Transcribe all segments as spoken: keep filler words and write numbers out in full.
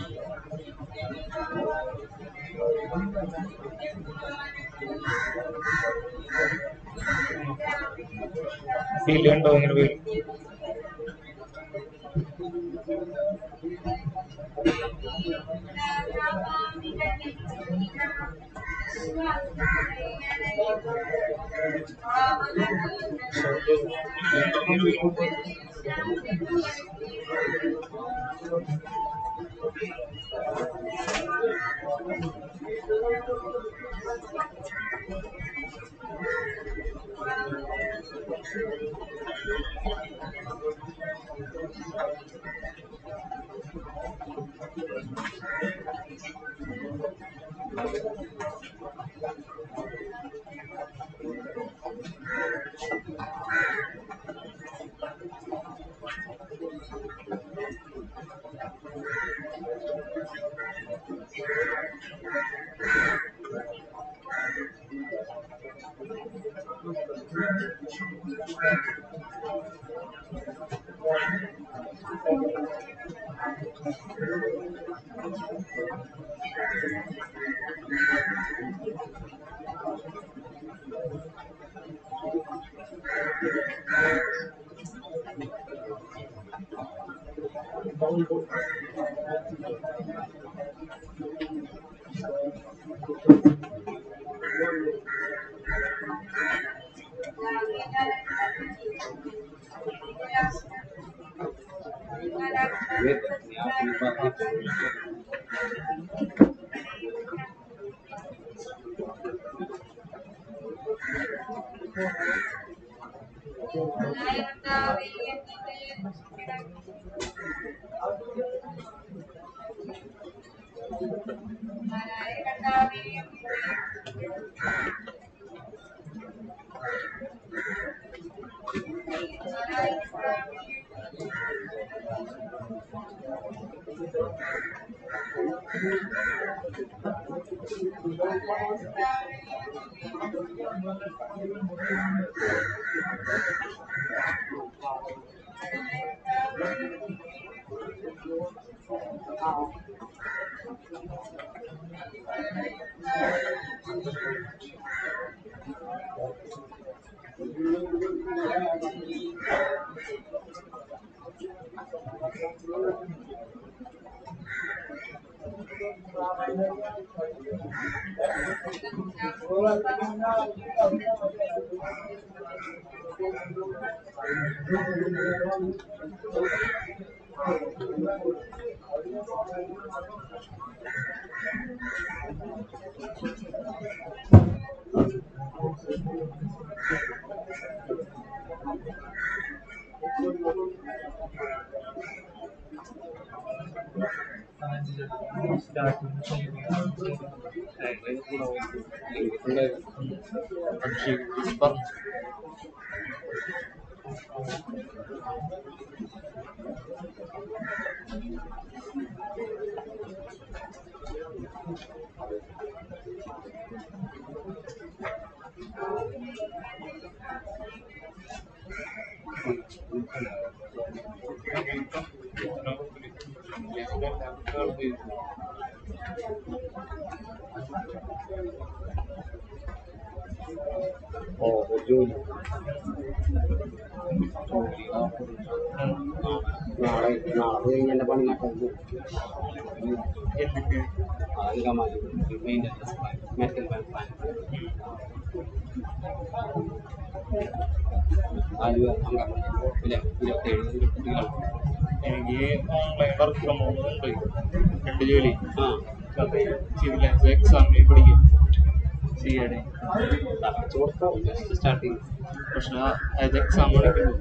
Feel കണ്ടോ ഇങ്ങനെ പേര് നാളെ നാളെ കഴിഞ്ഞ എൻ്റെ പണി അതൊക്കെ മതി maintenance plan metal plan plan അത് ഇല്ല ഇരുപത്തേഴ് ഇരുപത്തെട്ട് എനിക്ക് ഓൺലൈൻ വർക്ക് ഫ്രം ഹോം ഉണ്ട് രണ്ട് ജോലി ആ സിവിൽ എക്സാമിന് പഠിക്കും C A D just start ചെയ്യും പക്ഷെ അത് എക്സാം പഠിക്കുന്നു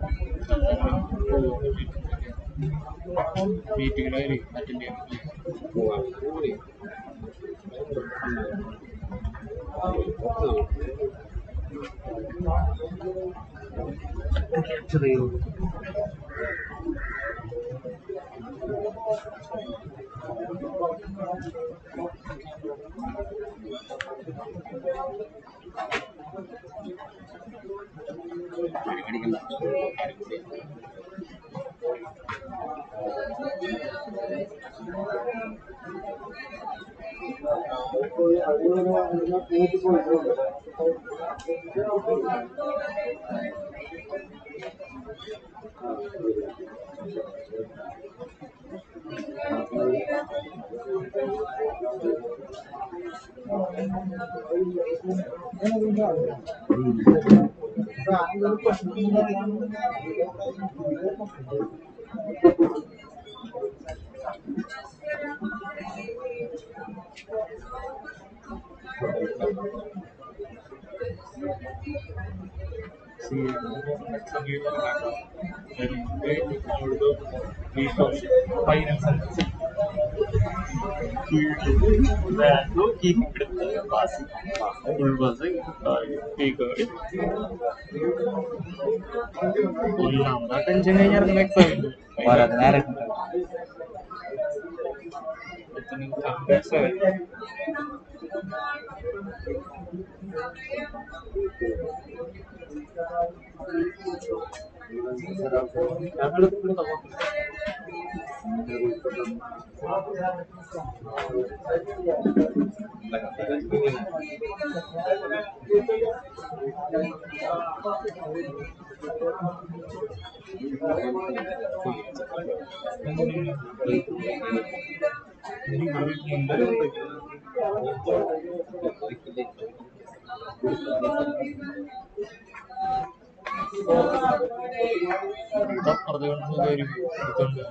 മീറ്റിങ്ങിനായി അറ്റൻഡ് ചെയ്യാൻ ചെറിയ അടിക്കണ്ട Sí, seguimos hablando del mundo resource finance and നോക്കി ബാസി ഫുൾ ബസ് ഒന്നാമത് ടെൻഷൻ കഴിഞ്ഞാൽ എക്സാം നേരെ പറഞ്ഞുകൊണ്ട് ഒരു ഇതുണ്ട്.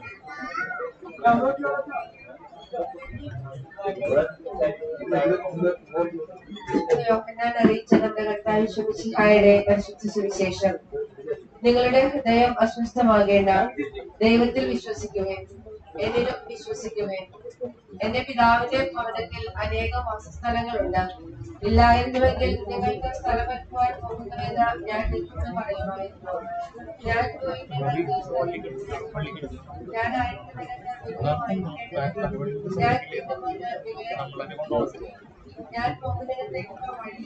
യോഹന്നാൻ അറിയിച്ച നമ്മുടെ കർത്താവ് ശുശ്രൂഷയുടെ പരിശുദ്ധ സുവിശേഷം. നിങ്ങളുടെ ഹൃദയം അസ്വസ്ഥമാകേണ്ട, ദൈവത്തിൽ വിശ്വസിക്കുവേൻ, എന്നിലും വിശ്വസിക്കുവേൻ. എന്റെ പിതാവിന്റെ ഭവനത്തിൽ അനേകം വാസസ്ഥലങ്ങളുണ്ട്. ഇല്ലായിരുന്നുവെങ്കിൽ നിങ്ങൾക്ക് സ്ഥലമൊരുക്കുവാൻ പോകുന്നുവെന്ന് ഞാൻ നിങ്ങളോട് പറയുമായിരുന്നു. ഞാൻ പോയി നിങ്ങൾക്ക് ഞാനായിരുന്നു ഞാൻ ഞാൻ പോകുന്നതിനേക്കുള്ള വഴി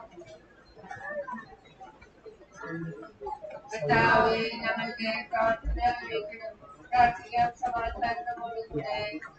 കർത്താവേ, ഞങ്ങളുടെ പ്രാർത്ഥന കേൾക്കണം. പ്രാർത്ഥിക്കാം സമാധാനത്തോടുകൂടെ.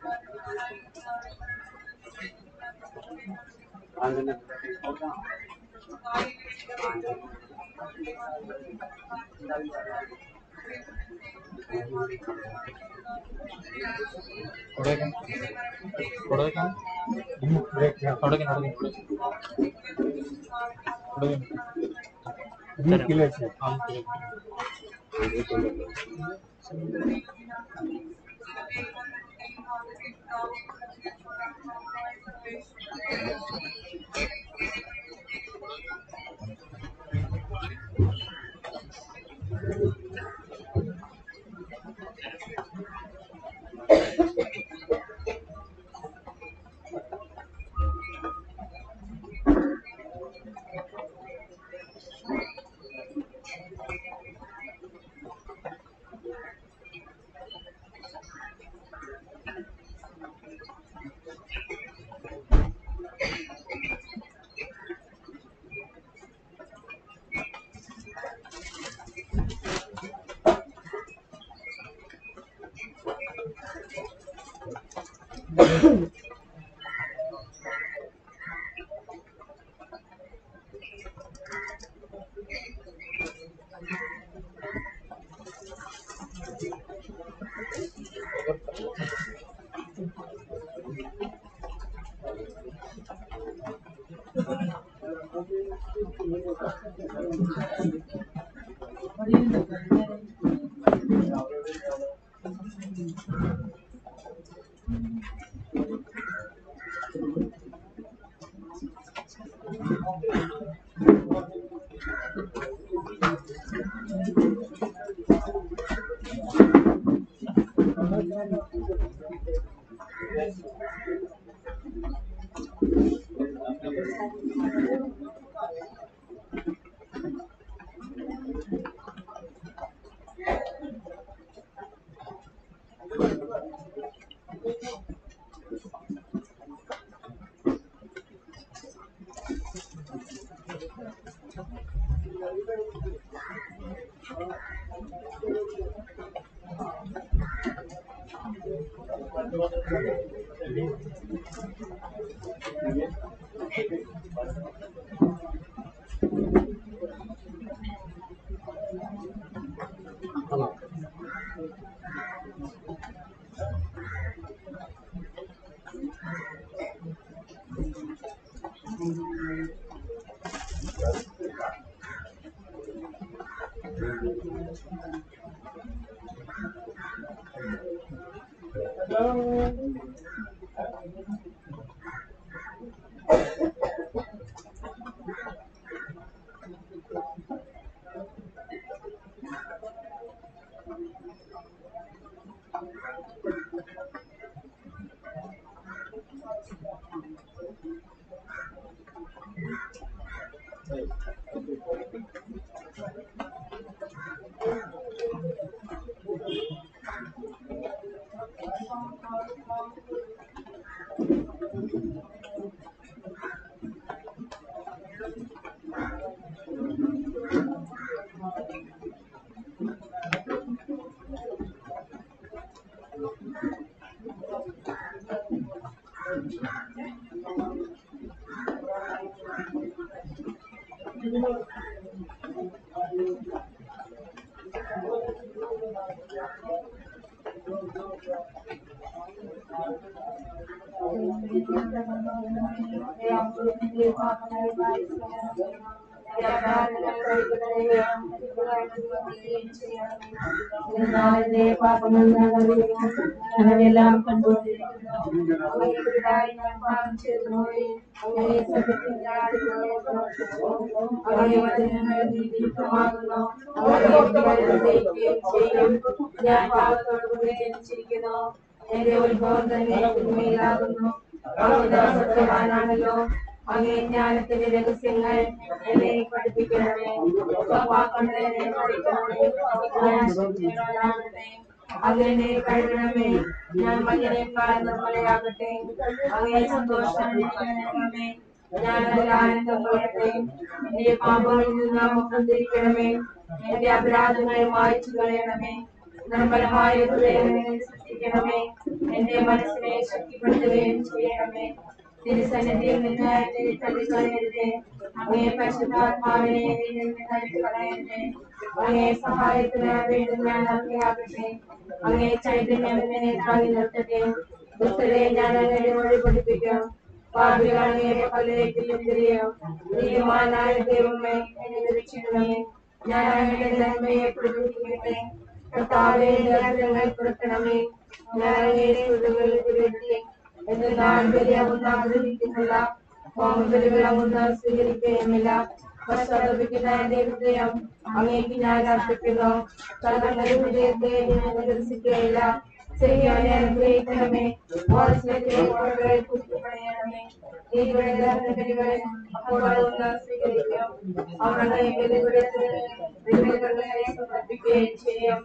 ഞങ്ങളെല്ലാം കണ്ടുകൊണ്ടിരിക്കുന്നു. ഞാൻ പാപം ചെയ്തു പോയി. ഞാൻ പാപത്തോടു കൂടി ജനിച്ചിരിക്കുന്നു. എന്റെ ഉത്ഭവം തന്നെ ഭൂമിയിലാകുന്നു. സത്യവാനാണല്ലോ. അങ്ങേ ജ്ഞാനത്തിന്റെ രഹസ്യങ്ങൾ എന്നെ പഠിപ്പിക്കണമേ. സ്വഭാവങ്ങളെ അങ്ങനെ കഴുകണമേ. ഞാൻ മഞ്ഞനേക്കാൾ നിർമ്മലയാകട്ടെ. അങ്ങേ സന്തോഷം നൽകണമേ. ഞാൻ അതിൽ ആനന്ദപ്പെടട്ടെ. എന്റെ പാപങ്ങളിൽ നിന്ന് മുഖം തിരിക്കണമേ. എന്റെ അപരാധങ്ങൾ മായ്ച്ചു കളയണമേ. നിർമ്മലമായ ഹൃദയങ്ങളെ സൃഷ്ടിക്കണമേ. എന്റെ മനസ്സിനെ ശക്തിപ്പെടുത്തുകയും ചെയ്യണമേ. തിരുസന്നിധിയിൽ നിന്ന് എന്നെ തള്ളിക്കളയരുതേ. അങ്ങേ പരിശുദ്ധാത്മാവിനെ എന്നിൽ നിന്ന് തള്ളിക്കളയരുതേ. അങ്ങേ സഹായത്തിന് വേണ്ടി ഞാൻ അർഹയാകട്ടെ. അങ്ങേ ചൈതന്യം എന്നെ താങ്ങി നിർത്തട്ടെ. ദുഷ്ടരെ ഞാൻ അങ്ങനെ വഴി പഠിപ്പിക്കാം. പാപികൾ അങ്ങയുടെ പലരേക്കും തിരിയോ. നീതിമാനായ ദൈവമേ എന്നെ രക്ഷിക്കണമേ. ഞാൻ അങ്ങയുടെ നന്മയെ പ്രകീർത്തിക്കട്ടെ. കർത്താവേ, എന്റെ അധരങ്ങൾ തുറക്കണമേ. ഞാൻ അങ്ങയുടെ സ്തുതികൾ ഉയർത്തി എന്നാൽ ബലിയാകുന്ന ആഗ്രഹിക്കുന്നില്ല. ഹോമബലികളാകുന്ന സ്വീകരിക്കുകയുമില്ല. പശ്ചാത്തപിക്കുന്ന എന്റെ ഹൃദയം അങ്ങേക്ക് ഞാൻ അർപ്പിക്കുന്നു. തങ്ങളുടെ ഹൃദയത്തെ ഞാൻ നിരസിക്കുകയില്ല. ശരിയോനെ അനുഗ്രഹിക്കണമേ. വാത്സല്യത്തിലെ കോട്ടകളെ കുറിക്കണമേ. നീതിയുടെ ദഹനബലികളെ അപ്പോഴാകുന്ന സ്വീകരിക്കും. അവരുടെ ബലികളെ സമർപ്പിക്കുകയും ചെയ്യും.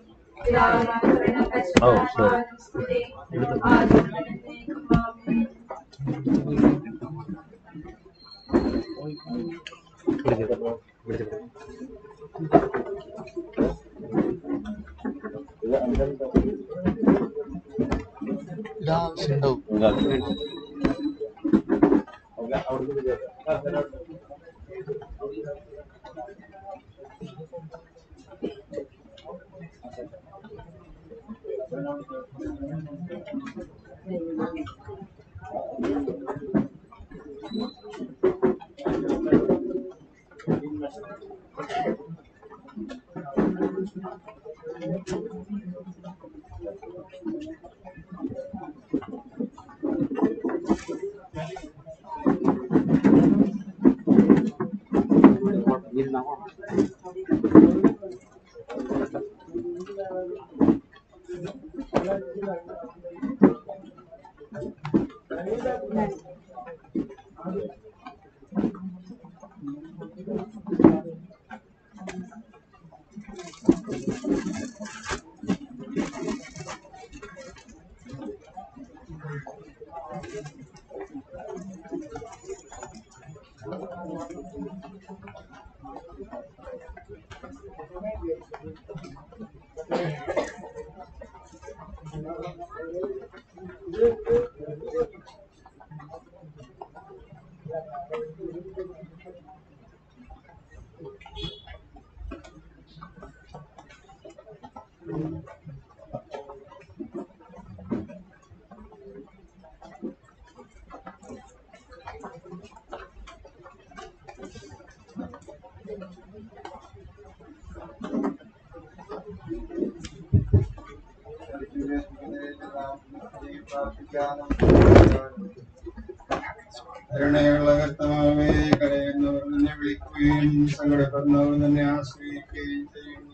കരുണയുള്ള കർത്താവേ, കരയുന്നവർ നിന്നെ വിളിക്കുകയും സങ്കടപ്പെടുന്നവർ നിന്നെ ആശ്രയിക്കുകയും ചെയ്യുന്നു.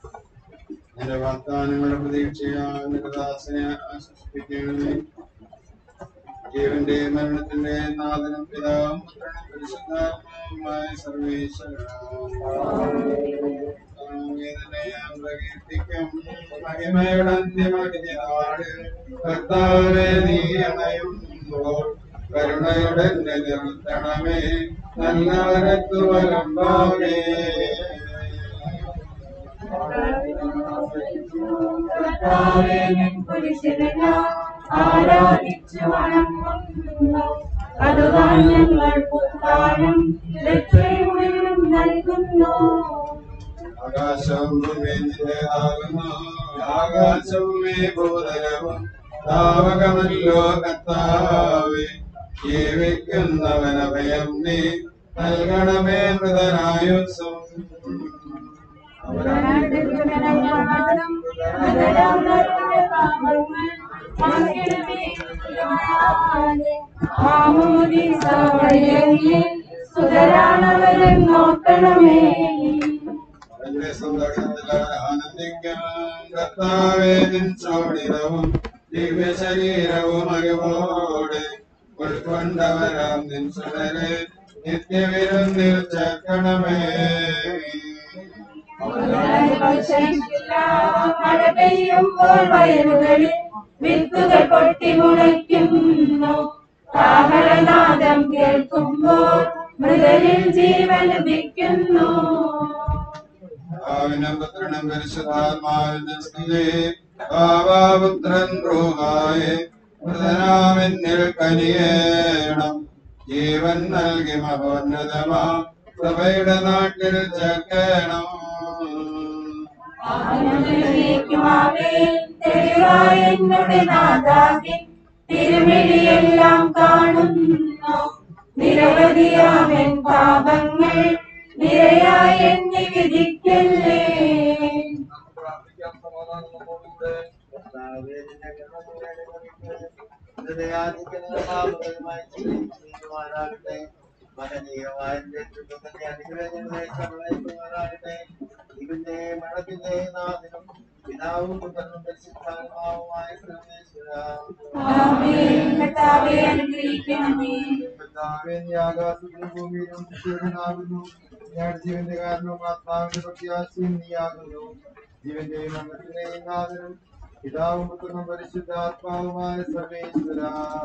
നിന്റെ വാഗ്ദാനങ്ങളുടെ പ്രതീക്ഷയാൽ നിന്റെ ദാസനെ ആശ്വസിപ്പിക്കണമേ. ജീവന്റെ മരണത്തിന്റെ നാഥനും പിതാവും പരിശുദ്ധാത്മാവുമായ സർവേശ്വരനും പ്രകീർത്തിക്കും. മഹിമയുടെ അന്ത്യമാട് കർത്താവേ, നീ അണയുമ്പോൾ കരുണയുടെ നിർത്തണമേ. നല്ലവരത്തു വലമ്പാകേ ആരാധിച്ചു വണങ്ങുന്നു. അതുകാൻ ഞങ്ങൾ പുത്താനും രക്ഷയും നൽകുന്നു. ആകാശവും ഭൂമിന്റേതാകുന്നു. ആകാശവും ഭൂതലവും താവകമല്ലോ കർത്താവേ. ജീവിക്കുന്നവനഭയം നീ നൽകണമേ. മൃതനായുസ്സും നോക്കണമേ. ആനന്ദിക്കാൻ കർത്താവേ, നിൻ ചോടിതവും ദിവ്യ ശരീരവും അറിവോടെ ഉൾക്കൊണ്ടവരാം നിൻ സുതരെ നിത്യവിരുന്നിൽ ചേർക്കണമേ. മഴ പെയ്യുമ്പോൾ വയലുകളിൽ വിത്തുകൾ പൊട്ടി മുളയ്ക്കുന്നു. കാഹളനാദം കേൾക്കുമ്പോൾ മൃതരിൽ ജീവൻ ലഭിക്കുന്നു. പുത്രനും പരിശുദ്ധാത്മാവിന്റെ സ്തുതി. ഭാവാപുത്രൻ റൂഹായെ മൃതനാമെന്നിൽ കനിയേണം. ജീവൻ നൽകി മഹോന്നതമാ സഭയുടെ നാട്ടിൽ ചേർക്കണം. എന്നോട് നാഥാവിൻ തിരുമിഴിയെല്ലാം കാണുന്നു. നിരവധിയാവൻ പാപങ്ങൾ നിരയായി എന്നെ വിധിക്കല്ലേ. ഇവന്റെ മരണത്തിന്റെ നാഥനും പിതാവും പുത്രനും പരിശുദ്ധാത്മാവുമായ ആകാശത്തിനും ഭൂമിയിലും ശിവനാകുന്നു. ഞാൻ ജീവന്റെ കാരണവും ആത്മാവിന്റെ പ്രത്യാശയും നീയാകുന്നു. ജീവന്റെ മരണത്തിന്റെയും നാഥനും പിതാവും പുത്രനും പരിശുദ്ധാത്മാവുമായ സർവേശ്വര.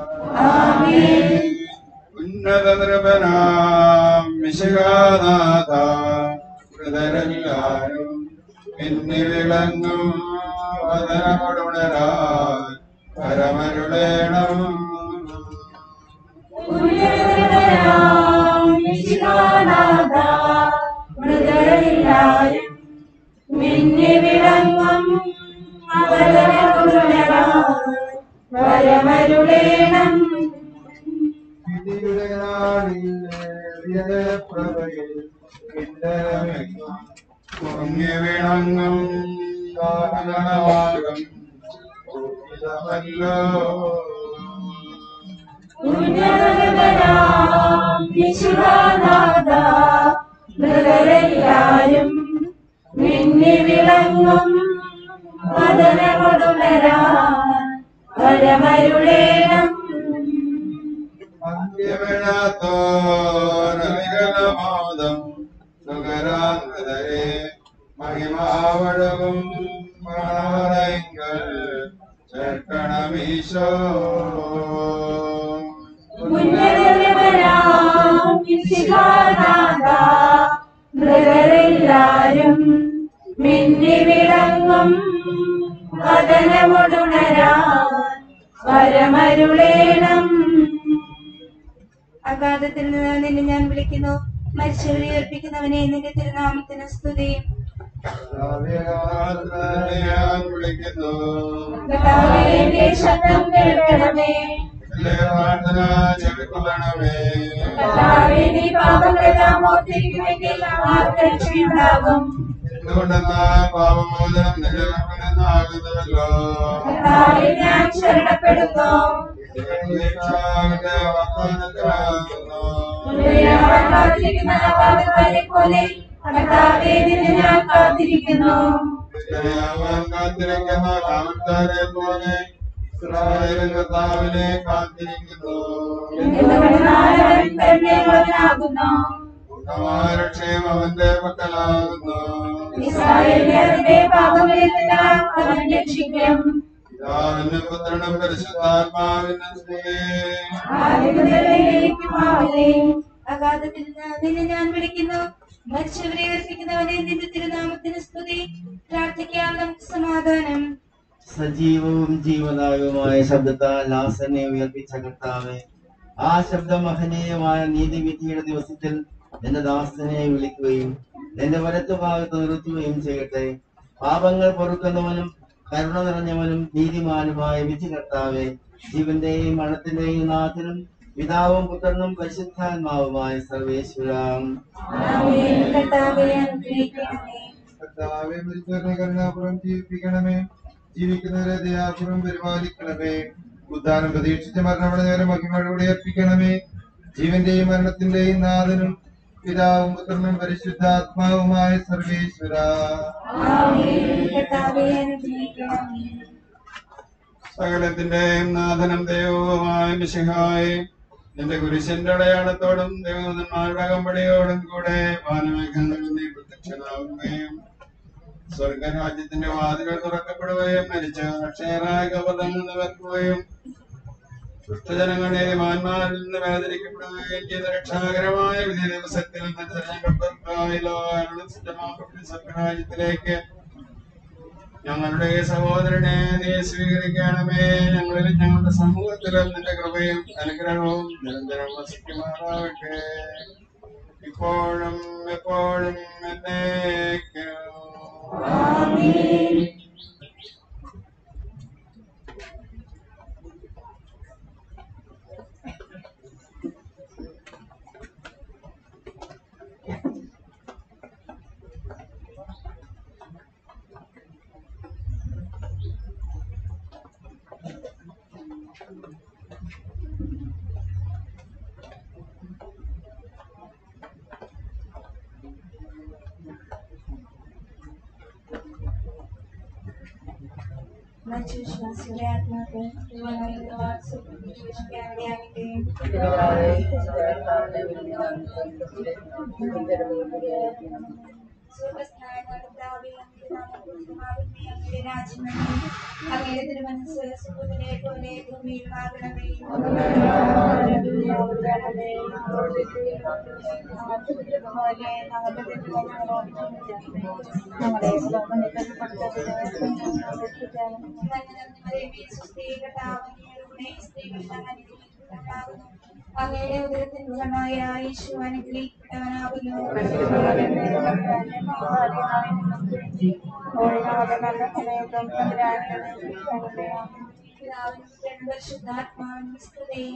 ഉന്നത നൃപനാം മിശിഹാനാഥ മൃതരെല്ലാരും പിന്നി വിളങ്ങും വദനമൊടുണരാൻ പരമരുളേണം. മൃതരെല്ലാരും മിന്നി വിളങ്ങും വരമരുളേണം. വിധിയുടെ നാളിൽ പ്രഭയിൽ പിന്നരമെങ്ങും പൊങ്ങി വിളങ്ങും കാരണമാകും ല്ലോ. മൃതരെല്ലാരും മിന്നി വിളങ്ങും വദനമൊടുണരാൻ വരമരുളേണം. അന്ത്യമിഴാത്തോരവികലമോദം സുഖരാന്തരെ മഹിമാവഴവും മണവരങ്ങൾ ചേർക്കണമീശോ. മൃതരെല്ലാരും മിന്നി വിളങ്ങും വദനമൊടുണരാൻ വരമരുളേണം. അഗാധത്തിൽ നിന്ന് നിന്നെ ഞാൻ വിളിക്കുന്നു. മരിച്ചവരെ ഏൽപ്പിക്കുന്നവനെ നിന്റെ തിരുനാമത്തിന് സ്തുതി. ഞാൻ വിളിക്കുന്നു. എന്റെ ശബ്ദം കേൾക്കണമേ. ചെവിക്കൊള്ളണമേ. നീ പാപങ്ങളെല്ലാം ഓർത്തിരിക്കുമെങ്കിൽ ആർക്ക് രക്ഷയുണ്ടാകും? എന്തുകൊണ്ടെന്നാൽ പാപമോചനം നിന്റെ കൽപ്പനയാകുന്നുവല്ലോ. ഞാൻ ശരണപ്പെടുന്നു. പോലെ കർത്താവേ നിന്നെ ഞാൻ കാത്തിരിക്കുന്നു. കാത്തിരിക്കുന്ന കാമത്താരെ പോലെ ഇസ്രായേൽ കർത്താവിനെ കാത്തിരിക്കുന്നു. രക്ഷയും അവന്റെ പക്കലാകുന്നു. ഇസ്രായേലിന്റെ പാപങ്ങളിൽ നിന്നെല്ലാം അവൻ രക്ഷിക്കും. പിതാവിനും പുത്രനും പരിശുദ്ധാത്മാവിനും സ്തുതി. അഗാധത്തിൽ നിന്നെ ഞാൻ വിളിക്കുന്നു. മരിച്ചവരെ ഏൽപ്പിക്കുന്നവനെ നിന്റെ തിരുനാമത്തിന് സ്തുതി. പ്രാർത്ഥിക്കാം, നമുക്ക് സമാധാനം. സജീവവും ജീവദായകവുമായ ശബ്ദത്താൽ ലാസനെ ഉയർപ്പിച്ച കർത്താവേ, ആ ശബ്ദം മഹനീയമായ നീതിവിധിയുടെ ദിവസത്തിൽ നിന്റെ ദാസനെ വിളിക്കുകയും നിന്റെ വലത്തുഭാഗത്ത് നിർത്തുകയും ചെയ്യട്ടെ. പാപങ്ങൾ പൊറുക്കുന്നവനും കരുണ നിറഞ്ഞവനും നീതിമാനുമായ വിധി കർത്താവേ, ജീവന്റെയും മരണത്തിന്റെയും നാഥനും പിതാവും പുത്രനും പരിശുദ്ധാത്മാവുമായ സർവേശ്വരം. കർത്താവേ, മരിച്ചവരെ കരുണാപുരം ജീവിപ്പിക്കണമേ. ജീവിക്കുന്നവരെ ദയാപുരം പരിപാലിക്കണമേ. ഉദ്ധാനം പ്രതീക്ഷിച്ച മരണമടഞ്ഞവരെ മഹിമയോടെ അർപ്പിക്കണമേ. ജീവന്റെയും മരണത്തിന്റെയും നാഥനും പിതാവും പുത്രനും പരിശുദ്ധാത്മാവുമായ സർവേശ്വര. സകലത്തിന്റെയും നാഥനും ദൈവവുമായ മിശിഹായെ, നിന്റെ കുരിശിന്റെ അടയാളത്തോടും ദൈവദൂതന്മാരുടെ അകമ്പടിയോടും കൂടെ വാനമേഘങ്ങളിൽ നീ പ്രത്യക്ഷനാവുകയും സ്വർഗരാജ്യത്തിന്റെ വാതിലുകൾ തുറക്കപ്പെടുകയും മരിച്ച അക്ഷയരായ കപടങ്ങൾ നിവർക്കുകയും ദുഷ്ടജനങ്ങൾ നീതിമാന്മാരിൽ നിന്ന് വേദനിക്കപ്പെടുകയും ചെയ്ത രക്ഷാകരമായ വിധി ദിവസത്തിൽ സ്വർഗരാജ്യത്തിലേക്ക് ഞങ്ങളുടെ സഹോദരനെ നീ സ്വീകരിക്കണമേ. ഞങ്ങളിൽ ഞങ്ങളുടെ സമൂഹത്തിലും നിന്റെ കൃപയും അനുഗ്രഹവും നിരന്തരം വസിക്കുമാറാവട്ടെ, ഇപ്പോഴും എപ്പോഴും എന്നേക്കും. വിശ്വാസിയുടെ ആത്മാക്കൾ അങ്ങയുടെ തിരുമനസ് സുഹൃത്തിനെ പോലെ ഭൂമിയിൽ ആകണമേ. അങ്ങയുടെ ഉദരത്തിൻ ഫലമായ യേശു അനുഗ്രഹിക്കപ്പെട്ടവനാകുന്നു. പരിശുദ്ധാത്മാവിന്റെ സ്തുതിയും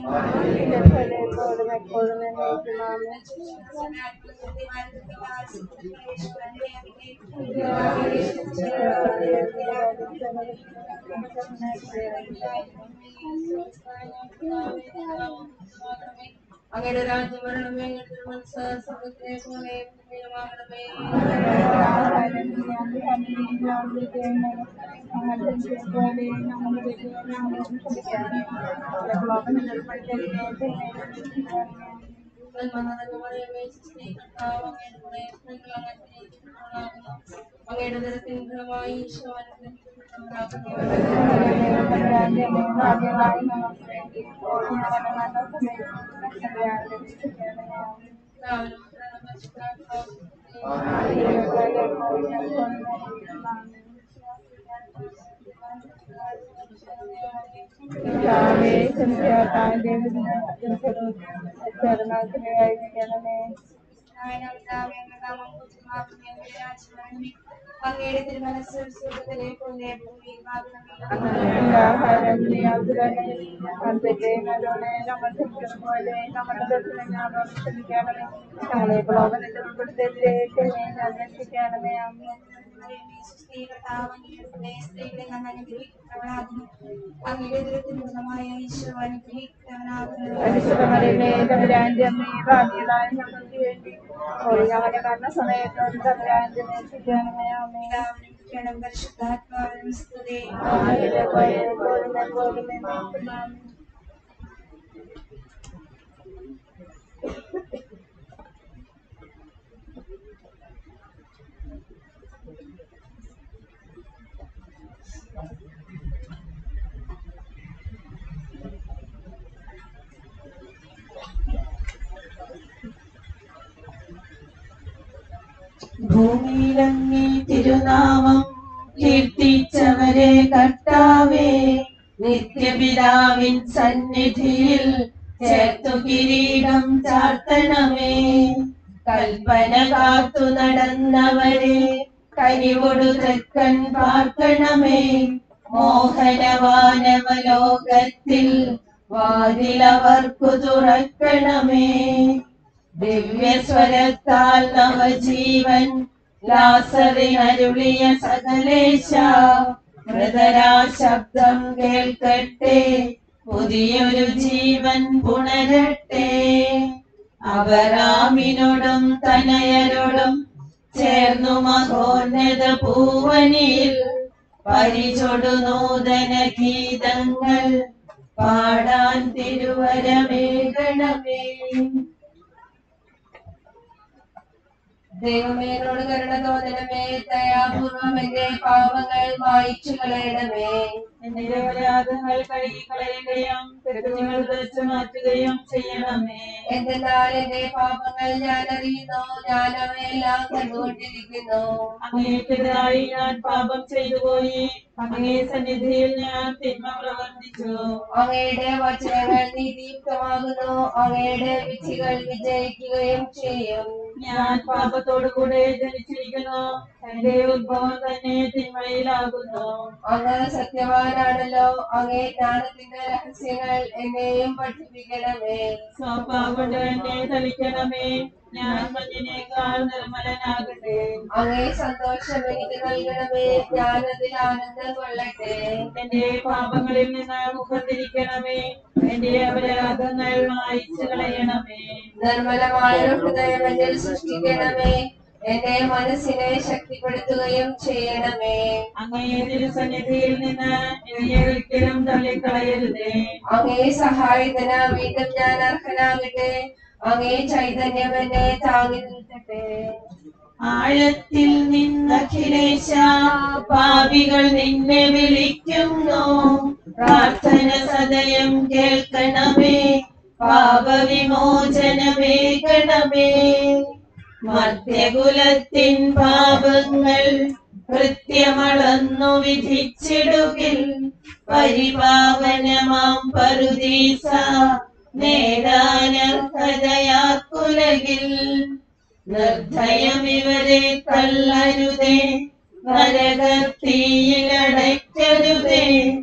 അങ്ങയുടെ രാജ്യം വരണമേ. സ്വർഗ്ഗത്തിലെ പോലെ ഭൂമിയിലുമാകണമേ. അങ്ങയുടെ ദരത്തിൻ ഫലമായി ഈശോ അങ്ങയുടെ തിരുമനസ് സുഖത്തിലെ പോലെ ഭൂമിയിൽ അങ്ങയുടെ ദുരിതമായ ഈശോ അനുഗ്രഹിക്കപ്പെട്ടവനാകുന്നു. പരിശുദ്ധാത്മാവിന്റെ സ്തുതി. ഭൂമിയിലങ്ങേ തിരുനാമം കീർത്തിച്ചവരെ കർത്താവേ, നിത്യപിതാവിൻ സന്നിധിയിൽ ചേർത്തു കിരീടം ചാർത്തണമേ. കൽപ്പന കാത്തു നടന്നവരെ കരിവൊടു തൃക്കൻ പാർക്കണമേ. മോഹനവാനവലോകത്തിൽ വാതിലവർക്കു തുറക്കണമേ. ദിവ്യസ്വരത്താൽ നവജീവൻ ലാസറിനരുളിയ സകലേശ, മൃതരാ ശബ്ദം കേൾക്കട്ടെ, പുതിയൊരു ജീവൻ പുണരട്ടെ. അബരാമിനോടും തനയരോടും ചേർന്നു മഹോന്നത പൂവനിൽ പരിചൊടു നൂതന ഗീതങ്ങൾ പാടാൻ തിരുവരമേകണമേ. ദൈവമേനോട് കരുണ തോന്നണമേ. ദയാപൂർവം എന്റെ പാപങ്ങൾ മായിച്ചു കളയണമേ. എന്റെ അപരാധങ്ങൾ കഴുകി കളയുകയും തെറ്റുകൾ തുടച്ചു മാറ്റുകയും ചെയ്യണമേ. എന്തെന്നാൽ എന്റെ പാപങ്ങൾ ഞാൻ അറിയുന്നു, ഞാൻ അവയെല്ലാം കണ്ടുകൊണ്ടിരിക്കുന്നു. അങ്ങേക്കെതിരായി ഞാൻ പാപം ചെയ്തു പോയി, അങ്ങേ സന്നിധിയിൽ ഞാൻ തിന്മ പ്രവർത്തിച്ചു. അങ്ങയുടെ വചനങ്ങൾ നീതിയുക്തമാകുന്നു, അങ്ങയുടെ വിധികൾ വിജയിക്കുകയും ചെയ്യും. ഞാൻ പാപത്തോടു കൂടെ ജനിച്ചിരിക്കുന്നു, എന്റെ ഉത്ഭവം തന്നെ തിന്മയിലാകുന്നു. അങ്ങ് സത്യവാനാണല്ലോ, അങ്ങേ ജ്ഞാനത്തിന്റെ രഹസ്യങ്ങൾ എന്നെയും പഠിപ്പിക്കണമേ. സ്വഭാവം കൊണ്ട് എന്നെ തളിക്കണമേ, ഞാൻ മഞ്ഞിനേക്കാൾ നിർമ്മലനാകട്ടെ. അങ്ങേ സന്തോഷം എനിക്ക് നൽകണമേ, ഞാനതിൽ ആനന്ദം കൊള്ളട്ടെ. എന്റെ പാപങ്ങളിൽ നിന്ന് മുഖം തിരിക്കണമേ, എന്റെ അപരാധങ്ങൾ മായ്ച്ചു കളയണമേ. നിർമ്മലമായ ഹൃദയം എന്നിൽ സൃഷ്ടിക്കണമേ, എന്റെ മനസ്സിനെ ശക്തിപ്പെടുത്തുകയും ചെയ്യണമേ. അങ്ങേ തിരുസന്നിധിയിൽ നിന്ന് എന്നെ ഒരിക്കലും തള്ളിക്കളയരുതേ. അങ്ങേ സഹായത്തിന് വീണ്ടും ഞാൻ അർഹനാകട്ടെ, അങ്ങേ ചൈതന്യം എന്നെ താങ്ങി നിർത്തട്ടെ. ആഴത്തിൽ നിന്നഖിലേശ പാപികൾ നിന്നെ വിളിക്കുന്നു, പ്രാർത്ഥന സദയം കേൾക്കണമേ, പാപവിമോചനമേകണമേ. മധ്യകുലത്തിൻ പാപങ്ങൾ കൃത്യമളന്നു വിധിച്ചിടുകിൽ, പരിപാവനമാം പറുദീസ നേടാനർഹതയാക്കുലകിൽ. നിർദ്ധയം ഇവരെ തള്ളരുതേ, നരകത്തീയിലടയ്ക്കരുതേ,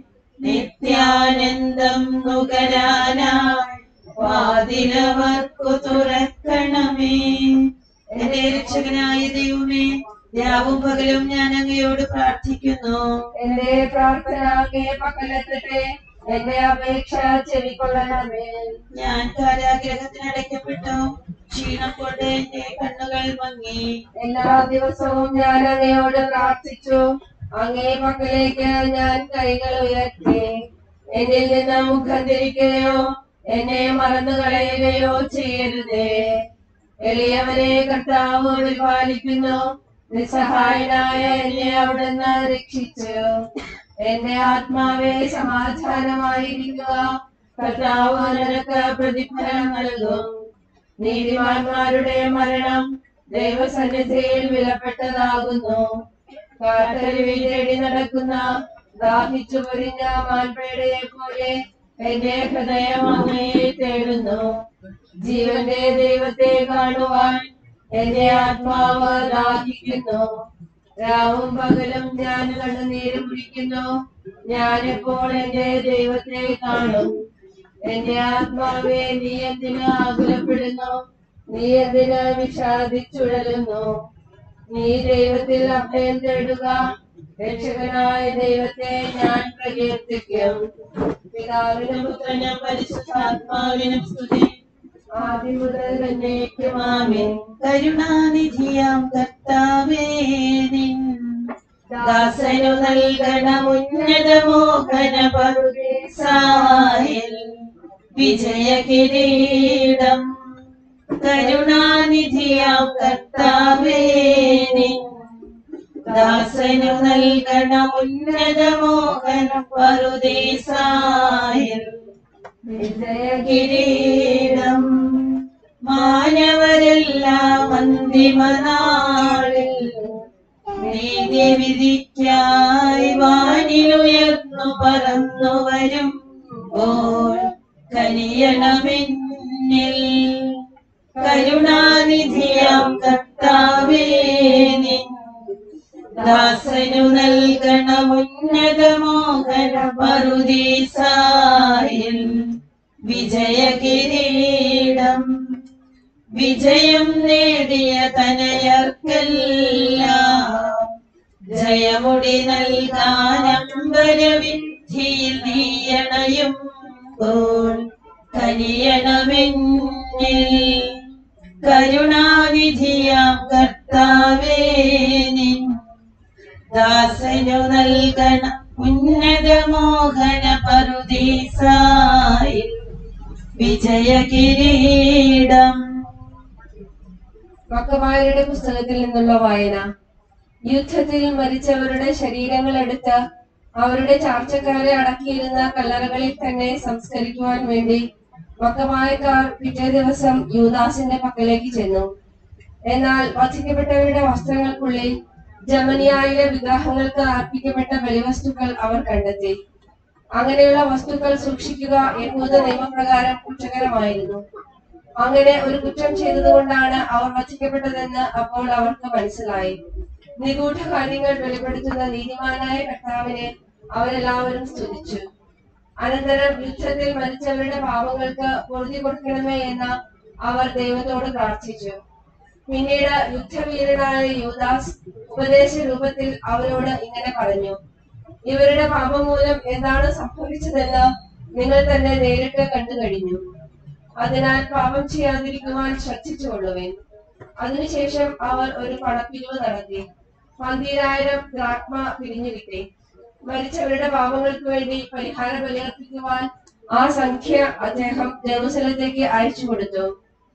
നിത്യാനന്ദം നുകരാനായി വാതിലവർക്കു തുറക്കണമേ. എന്റെ രക്ഷകനായ ദൈവമേ, രാവും പകലും ഞാൻ അങ്ങയോട് പ്രാർത്ഥിക്കുന്നു. എന്റെ പ്രാർത്ഥന അങ്ങേ പക്കലെത്തട്ടെ, എന്റെ അപേക്ഷ ചെവിക്കൊള്ളണമേ. ഞാൻ കാരാഗ്രഹത്തിനടയ്ക്കപ്പെട്ടു, ക്ഷീണം കൊണ്ട് എന്റെ കണ്ണുകൾ മങ്ങി. എല്ലാ ദിവസവും ഞാൻ അങ്ങയോട് പ്രാർത്ഥിച്ചു, അങ്ങേ പക്കലേക്ക് ഞാൻ കൈകൾ ഉയർത്തി. എന്നിൽ നിന്ന് മുഖം തിരിക്കുകയോ എന്നെ മറന്നു കളയുകയോ ചെയ്യരുതേ. എളിയവരെ കർത്താവ് പരിപാലിക്കുന്നു, നിസ്സഹായനായ എന്നെ അവിടുന്ന് രക്ഷിച്ചു. എന്റെ ആത്മാവെ സമാധാനമായിരിക്കുക, കർത്താവ് നിനക്ക് പ്രതിഫലം നൽകും. നീതിമാന്മാരുടെ മരണം ദൈവസന്നിധിയിൽ വിലപ്പെട്ടതാകുന്നു. കാട്ടരുവി തേടി നടക്കുന്ന ദാഹിച്ചു പൊരിഞ്ഞ മാൻപേടയെ പോലെ എന്റെ ഹൃദയം അങ്ങയെ തേടുന്നു. ജീവന്റെ ദൈവത്തെ കാണുവാൻ എന്റെ ആത്മാവ് ദാഹിക്കുന്നു. രാവും പകലും ഞാൻ കണ്ണുനീര് കുടിക്കുന്നു, ഞാനെപ്പോൾ എന്റെ ദൈവത്തെ കാണും. എന്റെ ആത്മാവെ നീ എന്തിന് ആകുലപ്പെടുന്നു, നീ എന്തിന് വിഷാദിച്ചുഴലുന്നു? നീ ദൈവത്തിൽ അഭയം തേടുക, രക്ഷകനായ ദൈവത്തെ ഞാൻ പ്രകീർത്തിക്കും. പിതാവിനും പുത്രനും പരിശുദ്ധാത്മാവിനും സ്തുതി, ആദ്യം മുതൽ എന്നേക്കും ആമേൻ. കരുണാനിധിയാം കർത്താവേ, നിൻ ദാസനു നൽകണം ഉന്നത മോഹന പറുദീസായിൽ വിജയ കിരീടം. കരുണാനിധിയാം കർത്താവേ, നിൻ ദാസനു നൽകണം ഉന്നത മോഹന പറുദീസായിൽ വിജയ കിരീടം. മാനവരെല്ലാം അന്തിമനാളിൽ നീതിവിധിക്കായി വാനിലുയർന്നു പറന്നു വരുമ്പോൾ കനിയണമെന്നിൽ. കരുണാനിധിയാം കർത്താവേ, നിൻ ദാസനു നൽകണം ഉന്നത മോഹന പറുദീസായിൽ വിജയ കിരീടം. വിജയം നേടിയ തനയർക്കെല്ലാം ജയമുടി നൽകാനമ്പരവിദ്ധിയിൽ നീയണയുമ്പോൾ കനിയണമെന്നിൽ. കരുണാനിധിയാം കർത്താവേ, നിൻ ദാസനു നൽകണം ഉന്നത മോഹന പറുദീസായിൽ വിജയ കിരീടം. മക്കമാരുടെ പുസ്തകത്തിൽ നിന്നുള്ള വായന. യുദ്ധത്തിൽ മരിച്ചവരുടെ ശരീരങ്ങൾ എടുത്ത് അവരുടെ ചാർച്ചക്കാരെ അടക്കിയിരുന്ന കല്ലറകളിൽ തന്നെ സംസ്കരിക്കുവാൻ വേണ്ടി മക്കമായക്കാർ പിറ്റേ ദിവസം യൂദാസിന്റെ പക്കലേക്ക് ചെന്നു. എന്നാൽ വധിക്കപ്പെട്ടവരുടെ വസ്ത്രങ്ങൾക്കുള്ളിൽ ജമനിയായിലെ വിഗ്രഹങ്ങൾക്ക് അർപ്പിക്കപ്പെട്ട ബലിവസ്തുക്കൾ അവർ കണ്ടെത്തി. അങ്ങനെയുള്ള വസ്തുക്കൾ സൂക്ഷിക്കുക യഹൂദ നിയമപ്രകാരം കുറ്റകരമായിരുന്നു. അങ്ങനെ ഒരു കുറ്റം ചെയ്തതുകൊണ്ടാണ് അവർ വധിക്കപ്പെട്ടതെന്ന് അപ്പോൾ അവർക്ക് മനസ്സിലായി. നിഗൂഢ കാര്യങ്ങൾ വെളിപ്പെടുത്തുന്ന നീതിമാനായ കർത്താവിനെ അവരെല്ലാവരും സ്തുതിച്ചു. അനന്തരം യുദ്ധത്തിൽ മരിച്ചവരുടെ പാപങ്ങൾക്ക് പൊറുതി കൊടുക്കണമേ എന്ന് അവർ ദൈവത്തോട് പ്രാർത്ഥിച്ചു. പിന്നീട് യുദ്ധവീരനായ യൂദാസ് ഉപദേശ രൂപത്തിൽ അവരോട് ഇങ്ങനെ പറഞ്ഞു: ഇവരുടെ പാപം മൂലം എന്താണ് സംഭവിച്ചതെന്ന് നിങ്ങൾ തന്നെ നേരിട്ട് കണ്ടു കഴിഞ്ഞു. അതിനാൽ പാപം ചെയ്യാതിരിക്കുവാൻ ശ്രദ്ധിച്ചുകൊള്ളുവേൻ. അതിനുശേഷം അവർ ഒരു പണപ്പിരിവ് നടത്തി പന്തീരായിരം ദ്രാക്മ പിരിഞ്ഞു കിട്ടി. മരിച്ചവരുടെ പാപങ്ങൾക്ക് വേണ്ടി പരിഹാര ബലിയർപ്പിക്കുവാൻ ആ സംഖ്യ അദ്ദേഹം ജെറുസലത്തേക്ക് അയച്ചു കൊടുത്തു.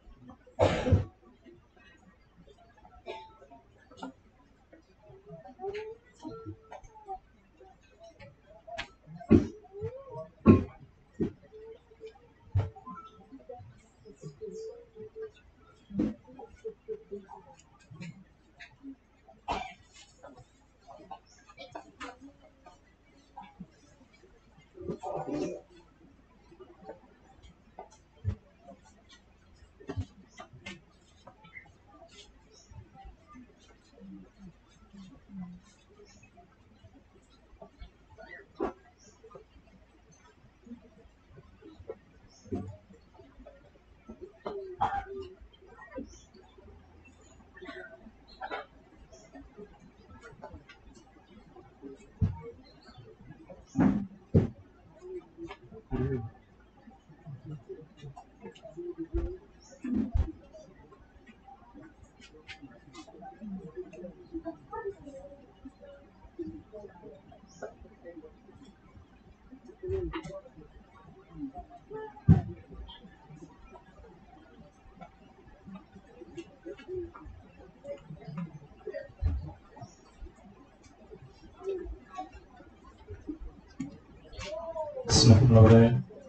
സ്നേഹമുള്ളവരെ,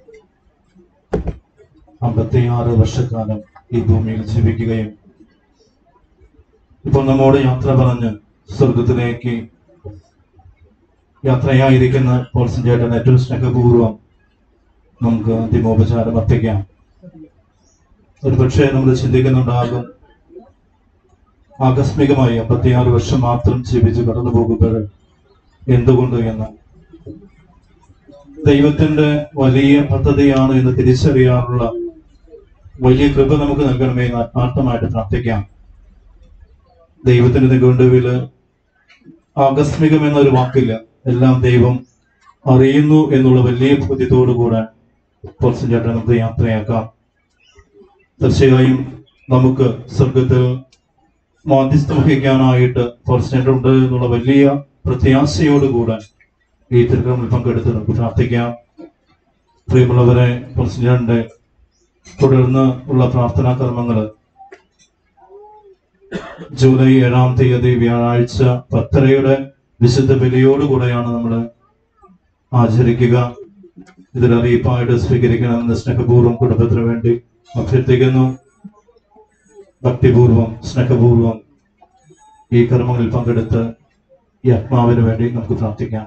അമ്പത്തിയാറ് വർഷക്കാലം ഈ ഭൂമിയിൽ ജീവിക്കുകയും ഇപ്പോൾ നമ്മോട് യാത്ര പറഞ്ഞ് സ്വർഗത്തിലേക്ക് യാത്രയായിരിക്കുന്ന പോൾസൻ ചേട്ടൻ ഏറ്റവും സ്നേഹപൂർവ്വം നമുക്ക് അന്തിമോപചാരം അർപ്പിക്കാം. ഒരു പക്ഷേ നമ്മൾ ചിന്തിക്കുന്നുണ്ടാകും, ആകസ്മികമായി അമ്പത്തിയാറ് വർഷം മാത്രം ജീവിച്ച് കടന്നു പോകുമ്പോൾ എന്തുകൊണ്ട് എന്ന്. ദൈവത്തിന്റെ വലിയ പദ്ധതിയാണ് എന്ന് തിരിച്ചറിയാനുള്ള വലിയ കൃപ നമുക്ക് നൽകണമേ എന്ന് ആത്മാർത്ഥമായിട്ട് പ്രാർത്ഥിക്കാം. ദൈവത്തിന്റെ നിഘണ്ടുവില് ആകസ്മികം എന്നൊരു വാക്കില്ല, എല്ലാം ദൈവം അറിയുന്നു എന്നുള്ള വലിയ ബോധ്യത്തോടു കൂടെ പോൾസൻ ചേട്ടൻ നമുക്ക് യാത്രയാക്കാം. തീർച്ചയായും നമുക്ക് സ്വർഗത്തിൽ മാധ്യസ്ഥം വഹിക്കാനായിട്ട് പോൾസൻ ചേട്ടൻ ഉണ്ട് എന്നുള്ള വലിയ പ്രത്യാശയോടുകൂടെ ഈ തിരുക്കർമ്മത്തിൽ പങ്കെടുത്ത് നമുക്ക് പ്രാർത്ഥിക്കാം. പ്രിയമുള്ളവരെ, പോൾസൻ ചേട്ടന്റെ തുടർന്ന് ഉള്ള പ്രാർത്ഥനാ കർമ്മങ്ങള് ജൂലൈ ഏഴാം തീയതി വ്യാഴാഴ്ച പത്തരയുടെ വിശുദ്ധ ബലിയോടുകൂടെയാണ് നമ്മൾ ആചരിക്കുക. ഇതിൽ അറിയിപ്പായിട്ട് സ്വീകരിക്കണമെന്ന് സ്നേഹപൂർവ്വം കുടുംബത്തിന് വേണ്ടി അഭ്യർത്ഥിക്കുന്നു. ഭക്തിപൂർവം സ്നേഹപൂർവം ഈ കർമ്മങ്ങളിൽ പങ്കെടുത്ത് ഈ ആത്മാവിന് വേണ്ടി നമുക്ക് പ്രാർത്ഥിക്കാം.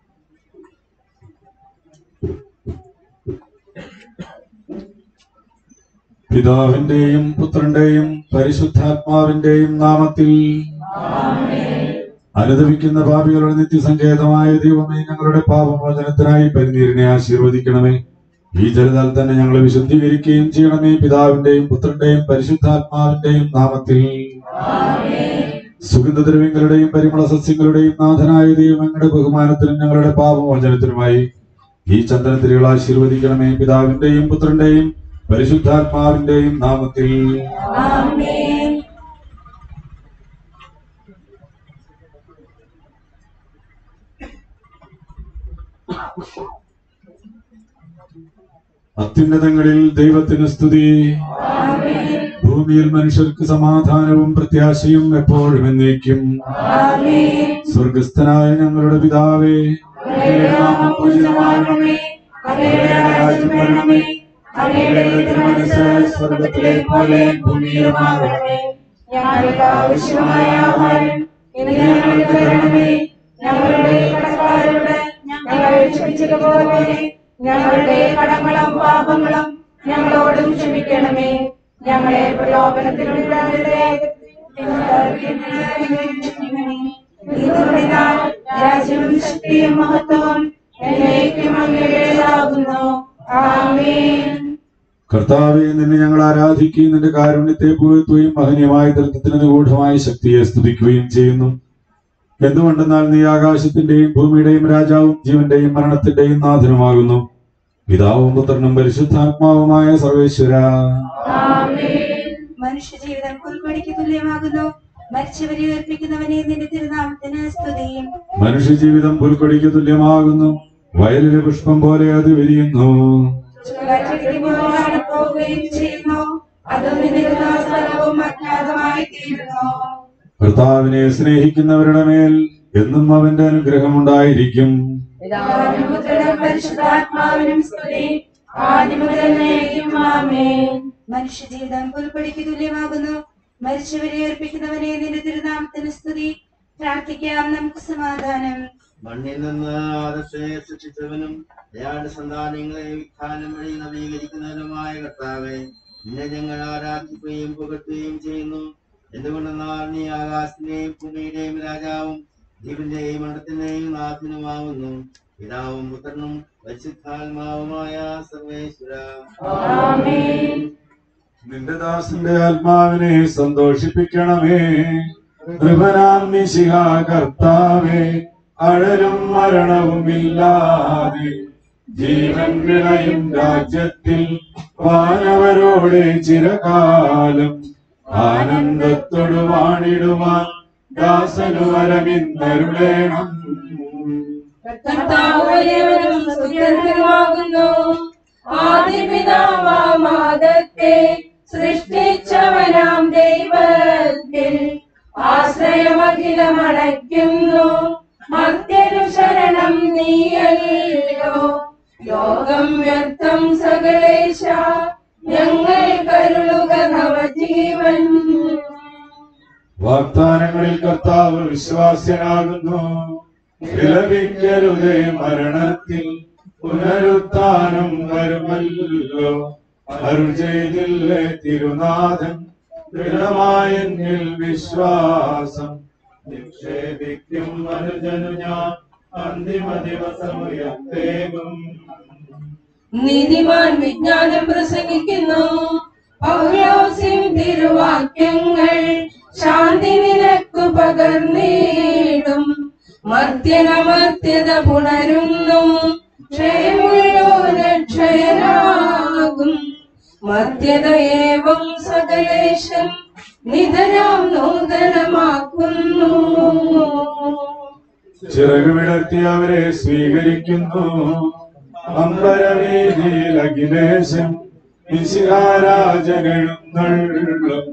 പിതാവിന്റെയും പുത്രന്റെയും പരിശുദ്ധാത്മാവിന്റെയും നാമത്തിൽ അനുദപിക്കുന്ന പാപികളുടെ നിത്യസങ്കേതമായ ദൈവമേ, ഞങ്ങളുടെ പാപമോചനത്തിനായി പരിനീരിനെ ആശീർവദിക്കണമേ. ഈ ജലത്താൽ തന്നെ ഞങ്ങളെ വിശുദ്ധീകരിക്കുകയും ചെയ്യണമേ. പിതാവിന്റെയും പുത്രന്റെയും പരിശുദ്ധാത്മാവിന്റെയും നാമത്തിൽ സുഗന്ധദ്രവ്യങ്ങളുടെയും പരിമള സസ്യങ്ങളുടെയും നാഥനായ ദൈവം, ഞങ്ങളുടെ ബഹുമാനത്തിനും ഞങ്ങളുടെ പാപമോചനത്തിനുമായി ഈ ചന്ദനത്തിരികൾ ആശീർവദിക്കണമേ. പിതാവിന്റെയും പുത്രന്റെയും പരിശുദ്ധാത്മാവിന്റെയും നാമത്തിൽ അത്യുന്നതങ്ങളിൽ ദൈവത്തിന് സ്തുതി, ഭൂമിയിൽ മനുഷ്യർക്ക് സമാധാനവും പ്രത്യാശയും എപ്പോഴും എന്നേക്കും. സ്വർഗസ്ഥനായ ഞങ്ങളുടെ പിതാവേ, അങ്ങയുടെ നാമം പൂജിതമാകണമേ. അങ്ങയുടെ രാജ്യം വരണമേ. അങ്ങയുടെ തിരുമനസ്സ് സ്വർഗ്ഗത്തിലെ പോലെ ഭൂമിയിലുമാകണമേ. ഞങ്ങൾക്ക് ആവശ്യമായ ആഹാരം ഇന്ന് ഞങ്ങൾക്ക് തരണമേ. ഞങ്ങളുടെ കടക്കാരോട് ഞങ്ങൾ ക്ഷമിച്ചതുപോലെ ഞങ്ങളുടെ കടങ്ങളും പാപങ്ങളും ഞങ്ങളോടും ക്ഷമിക്കണമേ. ഞങ്ങളെ പ്രലോഭനത്തിൽ വിടാതെ രാജ്യവും ശക്തിയും മഹത്വവും എന്നേക്കും അങ്ങയുടേതാകുന്നു. ആമേൻ. കർത്താവെ, നിന്നെ ഞങ്ങൾ ആരാധിക്കുകയും നിന്റെ കാരുണ്യത്തെ പുകഴ്ത്തുകയും മഹനീയമായ ദൃഢത്തിന് നിഗൂഢമായ ശക്തിയെ സ്തുതിക്കുകയും ചെയ്യുന്നു. എന്തുകൊണ്ടെന്നാൽ നീ ആകാശത്തിന്റെയും ഭൂമിയുടെയും രാജാവും ജീവന്റെയും മരണത്തിന്റെയും നാഥനുമാകുന്നു. പിതാവും പുത്രനും പരിശുദ്ധാത്മാവുമായ സർവേശ്വര. മനുഷ്യജീവിതം പുൽക്കൊടിക്ക് തുല്യമാകുന്നു. മരിച്ചവരെ ഉയർപ്പിക്കുന്നവനെ നിന്റെ തിരുനാമത്തിന് സ്തുതിയും. മനുഷ്യജീവിതം പുൽക്കൊടിക്ക് തുല്യമാകുന്നു. വയലിലെ പുഷ്പം പോലെ അത് വിരിയുന്നു. പോവുകയും ചെയ്യുന്നു. അതും നിന്നിരുന്ന സ്ഥലവും അജ്ഞാതമായി തീരുന്നു. കർത്താവിനെ സ്നേഹിക്കുന്നവരുടെ മേൽ എന്നും അവന്റെ അനുഗ്രഹമുണ്ടായിരിക്കും. പരിശുദ്ധാത്മാവിനും സ്തുതി, ആദ്യം മുതൽ എന്നേക്കും. ആമേൻ. മനുഷ്യജീവിതം പുൽക്കൊടിക്ക് തുല്യമാകുന്നു. മരിച്ചവരെ ഉയർപ്പിക്കുന്നവനെ നിന്റെ തിരുനാമത്തിന് സ്തുതി. പ്രാർത്ഥിക്കാം നമുക്ക് സമാധാനം. മണ്ണിൽ നിന്ന് ആദത്തെ സൃഷ്ടിച്ചവനും അയാളുടെ സന്താനങ്ങളെ വിഖ്യാനം വഴി നവീകരിക്കുന്നവനുമായ കർത്താവെ, നിന്നെ ഞങ്ങൾ ആരാധിക്കുകയും പുകഴ്ത്തുകയും ചെയ്യുന്നു. എന്തുകൊണ്ടെന്നാൽ നീ ആകാശത്തിന്റെയും ഭൂമിയുടെയും രാജാവും ജീവന്റെയും മരണത്തിന്റെയും നാഥനുമാകുന്നു. പിതാവും പുത്രനും പരിശുദ്ധാത്മാവുമായ സർവേശ്വര. നിന്റെ ദാസന്റെ ആത്മാവിനെ സന്തോഷിപ്പിക്കണമേ. കൃപനാം മിശിഹാ കർത്താവേ, അഴലും മരണവും ഇല്ലാതെ ജീവൻ വിളയും രാജ്യത്തിൽ വാനവരോടെ ചിരകാലം ആനന്ദത്തോടു വാണിടുവാൻ ദാസനു വരമിന്നരുളേണം. കർത്താവനും സ്തുത്യർഹമാകുന്നു. ആദിപിതാവാമാദത്തെ സൃഷ്ടിച്ചവനാം ദൈവത്തിൽ ആശ്രയമഖിലമടയ്ക്കുന്നു. മർത്യനു ശരണം നീയല്ലോ. ലോകം വ്യർത്ഥം സകലേശ, ഞങ്ങൾ കരുളുക നവജീവൻ. വാഗ്ദാനങ്ങളിൽ കർത്താവ് വിശ്വാസ്യനാകുന്നു. വിലപിക്കരുതേ, മരണത്തിൽ പുനരുത്ഥാനം വരുമല്ലോ. അരുൾ ചെയ്തില്ലേ തിരുനാഥൻ, ദൃഢമായ എന്നിൽ വിശ്വാസം നിക്ഷേപിക്കും അനുജനു ഞാൻ അന്തിമ ദിവസമുയർത്തേകും. നീതിമാൻ വിജ്ഞാനം പ്രസംഗിക്കുന്നു. പൗലോസിൻ തിരുവാക്യങ്ങൾ ശാന്തി നിനക്കു പകർന്നിടും. മർത്യനമർത്യത പുണരുന്നു. ക്ഷയമുള്ളോന് ക്ഷയനാകും. മർത്യത ഏവം സകലേശൻ നിതരാം നൂതനമാക്കുന്നു. ചിറകുവിടർത്തി അവരെ സ്വീകരിക്കുന്നു. അമ്പരവീതിയിൽ അഖിലേശൻ മിശിഹാരാജനെഴുന്നള്ളും.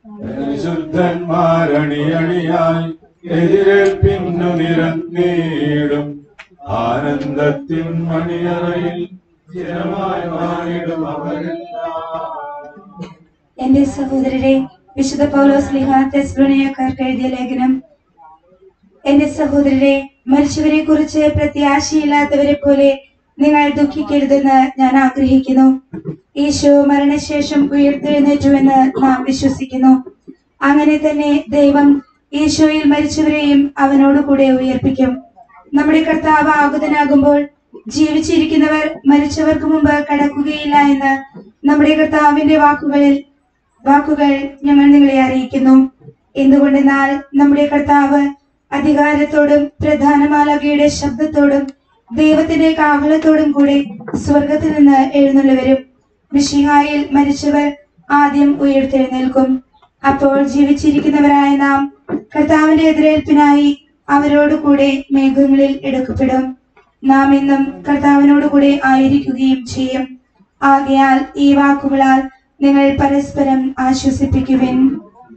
പരിശുദ്ധന്മാരണിയണിയായി എതിരേൽപ്പിന്നു നിരന്നീടും. ആനന്ദത്തിൻ മണിയറയിൽ ചിരമായി മാറിടും അവരെല്ലാം. എന്റെ സഹോദരരെ, വിശുദ്ധ പൗലോസ് ശ്ലീഹ തെസ്സലോനിയക്കാർക്ക് എഴുതിയ ലേഖനം. എന്റെ സഹോദരരെ, മരിച്ചവരെ കുറിച്ച് പ്രത്യാശയില്ലാത്തവരെ പോലെ നിങ്ങൾ ദുഃഖിക്കരുതെന്ന് ഞാൻ ആഗ്രഹിക്കുന്നു. ഈശോ മരണശേഷം ഉയർത്തെഴുന്നേറ്റുവെന്ന് നാം വിശ്വസിക്കുന്നു. അങ്ങനെ തന്നെ ദൈവം ഈശോയിൽ മരിച്ചവരെയും അവനോട് കൂടെ ഉയർപ്പിക്കും. നമ്മുടെ കർത്താവ് ആഗതനാകുമ്പോൾ ജീവിച്ചിരിക്കുന്നവർ മരിച്ചവർക്ക് മുമ്പ് കടക്കുകയില്ല എന്ന് നമ്മുടെ കർത്താവിന്റെ വാക്കുകളിൽ വാക്കുകൾ ഞങ്ങൾ നിങ്ങളെ അറിയിക്കുന്നു. എന്തുകൊണ്ടെന്നാൽ നമ്മുടെ കർത്താവ് അധികാരത്തോടും പ്രധാനമാലകയുടെ ശബ്ദത്തോടും ദൈവത്തിന്റെ കാഹളത്തോടും കൂടെ സ്വർഗത്തിൽ നിന്ന് എഴുന്നള്ളി വരും. മിശിഹായിൽ മരിച്ചവർ ആദ്യം ഉയർത്തെഴുന്നേൽക്കും. അപ്പോൾ ജീവിച്ചിരിക്കുന്നവരായ നാം കർത്താവിന്റെ എതിരേൽപ്പിനായി അവരോട് കൂടെ മേഘങ്ങളിൽ എടുക്കപ്പെടും. നാം എന്നും കർത്താവിനോട് കൂടെ ആയിരിക്കുകയും ചെയ്യും. ആകയാൽ ഈ വാക്കുകളാൽ നിങ്ങൾ പരസ്പരം ആശ്വസിപ്പിക്കുവിൻ.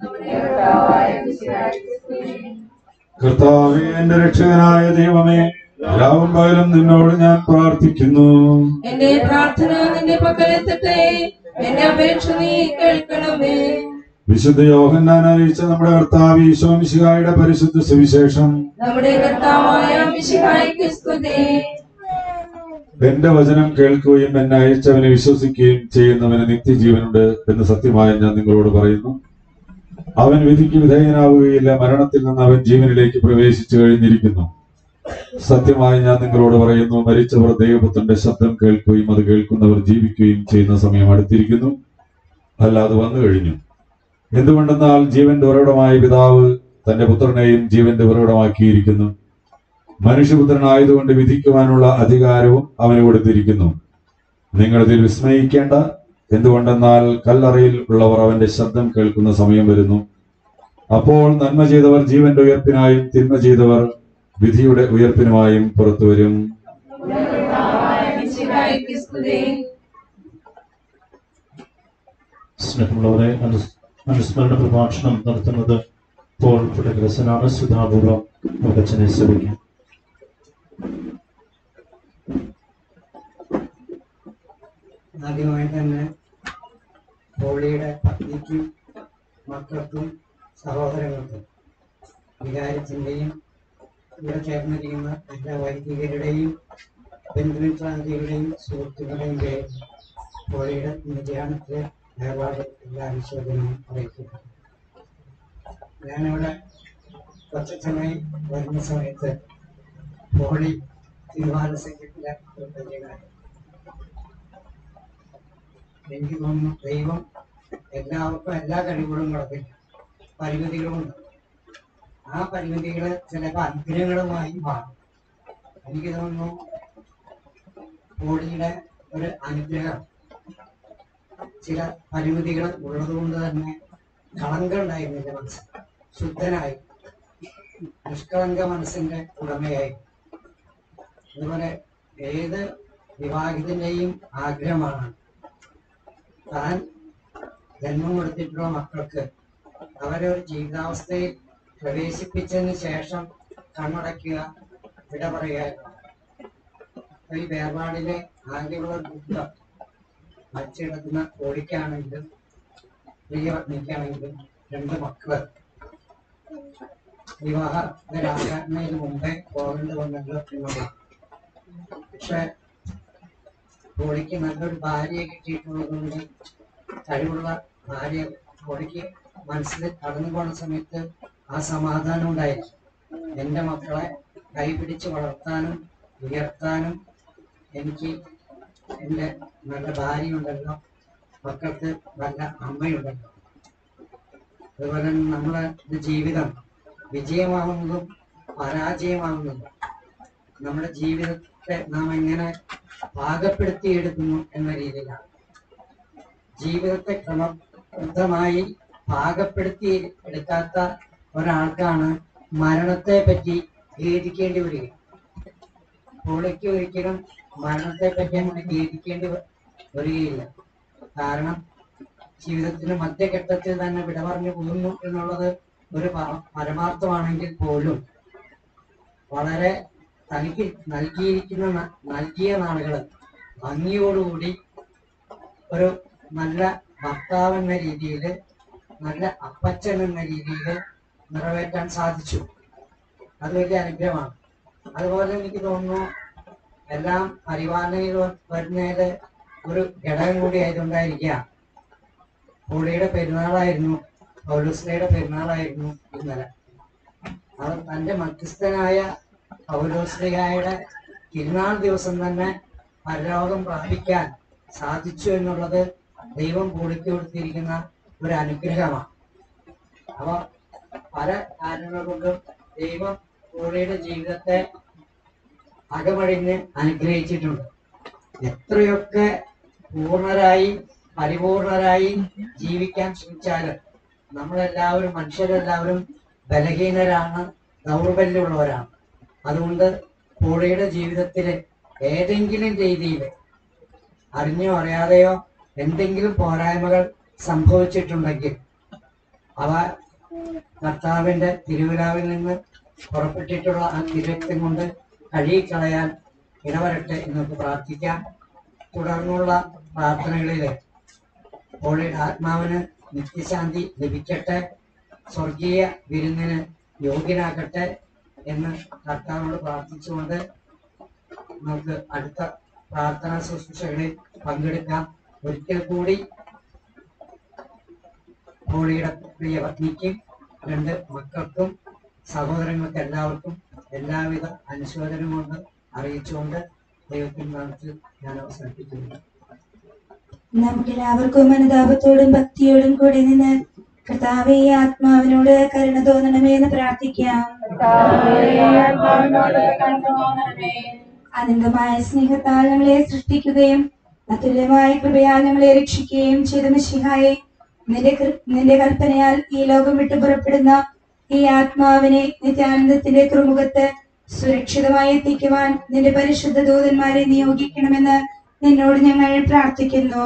കർത്താവേ, എന്റെ രക്ഷകനായ ദൈവമേ, രാവും പകലും നിന്നോട് ഞാൻ പ്രാർത്ഥിക്കുന്നു. എന്റെ പ്രാർത്ഥന നിന്റെ പക്കലെത്തട്ടെ, എന്റെ അപേക്ഷ നീ കേൾക്കണമേ. വിശുദ്ധ യോഹന്നാൻ അറിയിച്ച നമ്മുടെ കർത്താവ് ഈശോ മിശിഹായുടെ പരിശുദ്ധ സുവിശേഷം. നമ്മുടെ കർത്താവായ മിശിഹായ്ക്ക് സ്തുതി. എന്റെ വചനം കേൾക്കുകയും എന്നെ അയച്ചവനെ വിശ്വസിക്കുകയും ചെയ്യുന്നവന് നിത്യജീവനുണ്ട് എന്ന് സത്യമായി ഞാൻ നിങ്ങളോട് പറയുന്നു. അവൻ വിധിക്ക് വിധേയനാവുകയില്ല, മരണത്തിൽ നിന്ന് അവൻ ജീവനിലേക്ക് പ്രവേശിച്ചു കഴിഞ്ഞിരിക്കുന്നു. സത്യമായി ഞാൻ നിങ്ങളോട് പറയുന്നു, മരിച്ചവർ ദൈവപുത്രന്റെ ശബ്ദം കേൾക്കുകയും അത് കേൾക്കുന്നവർ ജീവിക്കുകയും ചെയ്യുന്ന സമയം അടുത്തിരിക്കുന്നു, അല്ല അത് വന്നു കഴിഞ്ഞു. എന്തുകൊണ്ടെന്നാൽ ജീവന്റെ ഉറവിടമായ പിതാവ് തന്റെ പുത്രനെയും ജീവന്റെ ഉറവിടമാക്കിയിരിക്കുന്നു. മനുഷ്യപുത്രനായതുകൊണ്ട് വിധിക്കുവാനുള്ള അധികാരവും അവന് കൊടുത്തിരിക്കുന്നു. നിങ്ങളിതിൽ വിസ്മയിക്കേണ്ട, എന്തുകൊണ്ടെന്നാൽ കല്ലറയിൽ ഉള്ളവർ അവന്റെ ശബ്ദം കേൾക്കുന്ന സമയം വരുന്നു. അപ്പോൾ നന്മ ചെയ്തവർ ജീവന്റെ ഉയർപ്പിനായും തിന്മ ചെയ്തവർ വിധിയുടെ ഉയർപ്പിനുമായും പുറത്തു വരും. സ്നേഹമുള്ളവരെ, അനുസ്മരണ പ്രഭാഷണം നടത്തുന്നത് പോൾ പുടഗ്രസനാണ്. സുധാപൂർവം അച്ഛനെ ശ്രമിക്കാം. ആദ്യമായി തന്നെ പോളിയുടെ പത്നിക്കും മക്കൾക്കും സഹോദരങ്ങൾക്കും വികാരത്തിൻ്റെയും ഇവിടെ ചേർന്നിരിക്കുന്ന എല്ലാ വൈദികരുടെയും ബന്ധുമിത്രാദികളുടെയും സുഹൃത്തുക്കളുടെയും പേരിൽ പോളിയുടെ നിര്യാണത്തിലെ വേർപാട് എല്ലാ അനുശോചനവും അറിയിക്കുന്നു. ഞാനിവിടെ കൊച്ചച്ഛനായി വരുന്ന സമയത്ത് പോളി തിരുവാതിര സംഘത്തിലെ ഒരു പരിചയക്കാരൻ. എനിക്ക് തോന്നുന്നു ദൈവം എല്ലാവർക്കും എല്ലാ കഴിവുകളും കൊടുക്കില്ല, പരിമിതികളുമുണ്ട്. ആ പരിമിതികൾ ചിലപ്പോൾ അനുഗ്രഹങ്ങളുമായി മാറും. എനിക്ക് തോന്നുന്നു പോളിയുടെ ഒരു അനുഗ്രഹം ചില പരിമിതികൾ ഉള്ളതുകൊണ്ട് തന്നെ കളങ്കം ഉണ്ടായിരുന്നില്ല മനസ്സ്, ശുദ്ധനായി നിഷ്കളങ്ക മനസ്സിന്റെ ഉടമയായി. അതുപോലെ ഏത് വിവാഹിതന്റെയും ആഗ്രഹമാണ് താൻ ജന്മം കൊടുത്തിട്ടുള്ള മക്കൾക്ക് അവരെ ഒരു ജീവിതാവസ്ഥയിൽ പ്രവേശിപ്പിച്ചതിന് ശേഷം കണ്ണടയ്ക്കുക, വിട പറയുക. ഈ വേർപാടിലെ ആകെയുള്ള ദുഃഖം മച്ചിടത്തുന്ന കോടിക്കാണെങ്കിലും പ്രിയപത്നിക്കാണെങ്കിലും രണ്ട് മക്കള് വിവാഹരാകുന്നതിന് മുമ്പേ പോകേണ്ടി വന്നല്ലോ എന്നുള്ളത്. പക്ഷെ കോടിക്ക് നല്ലൊരു ഭാര്യയെ കിട്ടിയിട്ടുള്ളത് കൊണ്ട്, കഴിവുള്ള ഭാര്യ കോടിക്ക് മനസ്സിൽ കടന്നു പോകുന്ന സമയത്ത് ആ സമാധാനം ഉണ്ടായിരുന്നു. എൻ്റെ മക്കളെ കൈപിടിച്ച് വളർത്താനും ഉയർത്താനും എനിക്ക് എൻ്റെ നല്ല ഭാര്യയുണ്ടല്ലോ, മക്കൾക്ക് നല്ല അമ്മയുണ്ടല്ലോ. അതുപോലെ നമ്മളെ ജീവിതം വിജയമാവുന്നതും പരാജയമാവുന്നതും നമ്മുടെ ജീവിതത്തെ നാം എങ്ങനെ പാകപ്പെടുത്തിയെടുക്കുന്നു എന്ന രീതിയിലാണ്. ജീവിതത്തെ ക്രമബദ്ധമായി പാകപ്പെടുത്തി എടുക്കാത്ത ഒരാൾക്കാണ് മരണത്തെ പറ്റി ഖേദിക്കേണ്ടി വരിക. പോളിക്ക് ഒരിക്കലും മരണത്തെ പറ്റി അങ്ങനെ ഖേദിക്കേണ്ടി വരികയില്ല. കാരണം ജീവിതത്തിന്റെ മധ്യഘട്ടത്തിൽ തന്നെ വിട പറഞ്ഞു പോകുന്നു എന്നുള്ളത് ഒരു പരമാർത്ഥമാണെങ്കിൽ പോലും വളരെ തനിക്ക് നൽകിയിരിക്കുന്ന നൽകിയ നാളുകൾ ഭംഗിയോടുകൂടി ഒരു നല്ല ഭർത്താവ് എന്ന രീതിയിൽ, നല്ല അപ്പച്ചൻ എന്ന രീതിയിൽ നിറവേറ്റാൻ സാധിച്ചു. അത് വലിയ അനുഗ്രഹമാണ്. അതുപോലെ എനിക്ക് തോന്നുന്നു എല്ലാം പരിപാലനയിൽ വരുന്നതിൽ ഒരു ഘടകം കൂടി ആയതുകൊണ്ടായിരിക്കാം പോളിയുടെ പെരുന്നാളായിരുന്നു, പൗലോസ്ലിയുടെ പെരുന്നാളായിരുന്നു ഇന്നലെ. അവർ തന്റെ മധ്യസ്ഥനായ പൗലോസ്ലിയുടെ തിരുനാൾ ദിവസം തന്നെ പരലോകം പ്രാപിക്കാൻ സാധിച്ചു എന്നുള്ളത് ദൈവം പോളിക്ക് കൊടുത്തിരിക്കുന്ന ഒരു അനുഗ്രഹമാണ്. അവ പല കാരണങ്ങൾ കൊണ്ടും ദൈവം പോളിയുടെ ജീവിതത്തെ അകമഴിഞ്ഞ് അനുഗ്രഹിച്ചിട്ടുണ്ട്. എത്രയൊക്കെ പൂർണ്ണരായി പരിപൂർണരായി ജീവിക്കാൻ ശ്രമിച്ചാലും നമ്മളെല്ലാവരും മനുഷ്യരെല്ലാവരും ബലഹീനരാണ്, ദൗർബല്യമുള്ളവരാണ്. അതുകൊണ്ട് പോളിയുടെ ജീവിതത്തിൽ ഏതെങ്കിലും രീതിയിൽ അറിഞ്ഞോ അറിയാതെയോ എന്തെങ്കിലും പോരായ്മകൾ സംഭവിച്ചിട്ടുണ്ടെങ്കിൽ അവ കർത്താവിന്റെ തിരുവിലാവിൽ നിന്ന് പുറപ്പെട്ടിട്ടുള്ള ആ തിരുരക്തം കൊണ്ട് കഴുകിക്കളയാൻ ഇടവരട്ടെ എന്ന് നമുക്ക് പ്രാർത്ഥിക്കാം. തുടർന്നുള്ള പ്രാർത്ഥനകളിൽ ഹോളിയുടെ ആത്മാവിന് നിത്യശാന്തി ലഭിക്കട്ടെ, സ്വർഗീയ വിരുന്നിന് യോഗ്യനാകട്ടെ എന്ന് കർത്താവിനോട് പ്രാർത്ഥിച്ചുകൊണ്ട് നമുക്ക് അടുത്ത പ്രാർത്ഥനാ ശുശ്രൂഷകളിൽ പങ്കെടുക്കാം. ഒരിക്കൽ കൂടി ഹോളിയുടെ പ്രിയ പത്നിക്കും രണ്ട് മക്കൾക്കും സഹോദരങ്ങൾക്ക് എല്ലാവർക്കും എല്ലാവിധ അനുശോചനം കൊണ്ട് അറിയിച്ചുകൊണ്ട് ദൈവത്തിന് നാമത്തിൽ ഞാൻ അവസാനിപ്പിക്കുന്നു. നമുക്കെല്ലാവർക്കും അനുതാപത്തോടും ഭക്തിയോടും കൂടി നിന്ന് കർത്താവേ ആത്മാവിനോട് കരുണ തോന്നണമേ എന്ന് പ്രാർത്ഥിക്കാം. അനന്തമായ സ്നേഹത്താൽ ഞങ്ങളെ സൃഷ്ടിക്കുകയും അതുല്യമായ കൃപയാൽ ഞങ്ങളെ രക്ഷിക്കുകയും ചെയ്ത മിശിഹായെ, നിന്റെ നിന്റെ കൽപ്പനയാൽ ഈ ലോകം വിട്ടു പുറപ്പെടുന്ന ഈ ആത്മാവിനെ നിത്യാനന്ദത്തിന്റെ തുറമുഖത്ത് സുരക്ഷിതമായി എത്തിക്കുവാൻ നിന്റെ പരിശുദ്ധ ദൂതന്മാരെ നിയോഗിക്കണമെന്ന് നിന്നോട് ഞങ്ങൾ പ്രാർത്ഥിക്കുന്നു.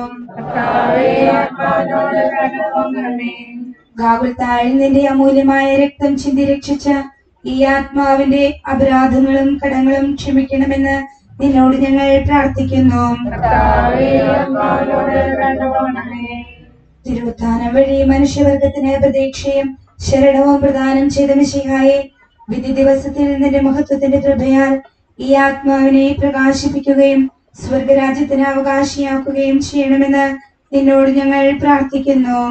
ഗാഗുൽത്തായിൽ നിന്റെ അമൂല്യമായ രക്തം ചിന്തി രക്ഷിച്ച ഈ ആത്മാവിന്റെ അപരാധങ്ങളും കടങ്ങളും ക്ഷമിക്കണമെന്ന് നിന്നോട് ഞങ്ങൾ പ്രാർത്ഥിക്കുന്നു. തിരുവുത്ഥാനം വഴി മനുഷ്യവർഗത്തിന് പ്രതീക്ഷയും ശരണവും പ്രദാനം ചെയ്ത മിശിഹായെ, വിധി ദിവസത്തിൽ നിന്റെ മഹത്വത്തിന്റെ കൃപയാൽ ഈ ആത്മാവിനെ പ്രകാശിപ്പിക്കുകയും സ്വർഗരാജ്യത്തിന് അവകാശിയാക്കുകയും ചെയ്യണമെന്ന് നിന്നോട് ഞങ്ങൾ പ്രാർത്ഥിക്കുന്നു.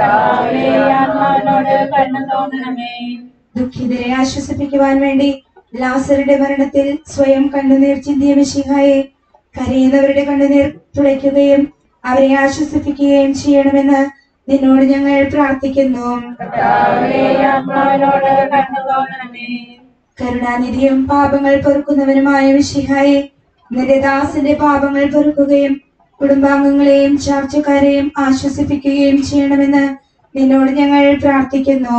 ദുഃഖിതരെ ആശ്വസിപ്പിക്കുവാൻ വേണ്ടി ലാസറുടെ മരണത്തിൽ സ്വയം കണ്ണുനീർ ചിന്തിയ മിശിഹായെ, കരയുന്നവരുടെ കണ്ണുനീർ തുടയ്ക്കുകയും അവരെ ആശ്വസിപ്പിക്കുകയും ചെയ്യണമെന്ന് നിന്നോട് ഞങ്ങൾ പ്രാർത്ഥിക്കുന്നു. കരുണാനിധിയും പാപങ്ങൾ പൊറുക്കുന്നവനുമായ മിശിഹായെ, നിന്റെ ദാസന്റെ പാപങ്ങൾ പൊറുക്കുകയും കുടുംബാംഗങ്ങളെയും ചാർച്ചക്കാരെയും ആശ്വസിപ്പിക്കുകയും ചെയ്യണമെന്ന് നിന്നോട് ഞങ്ങൾ പ്രാർത്ഥിക്കുന്നു.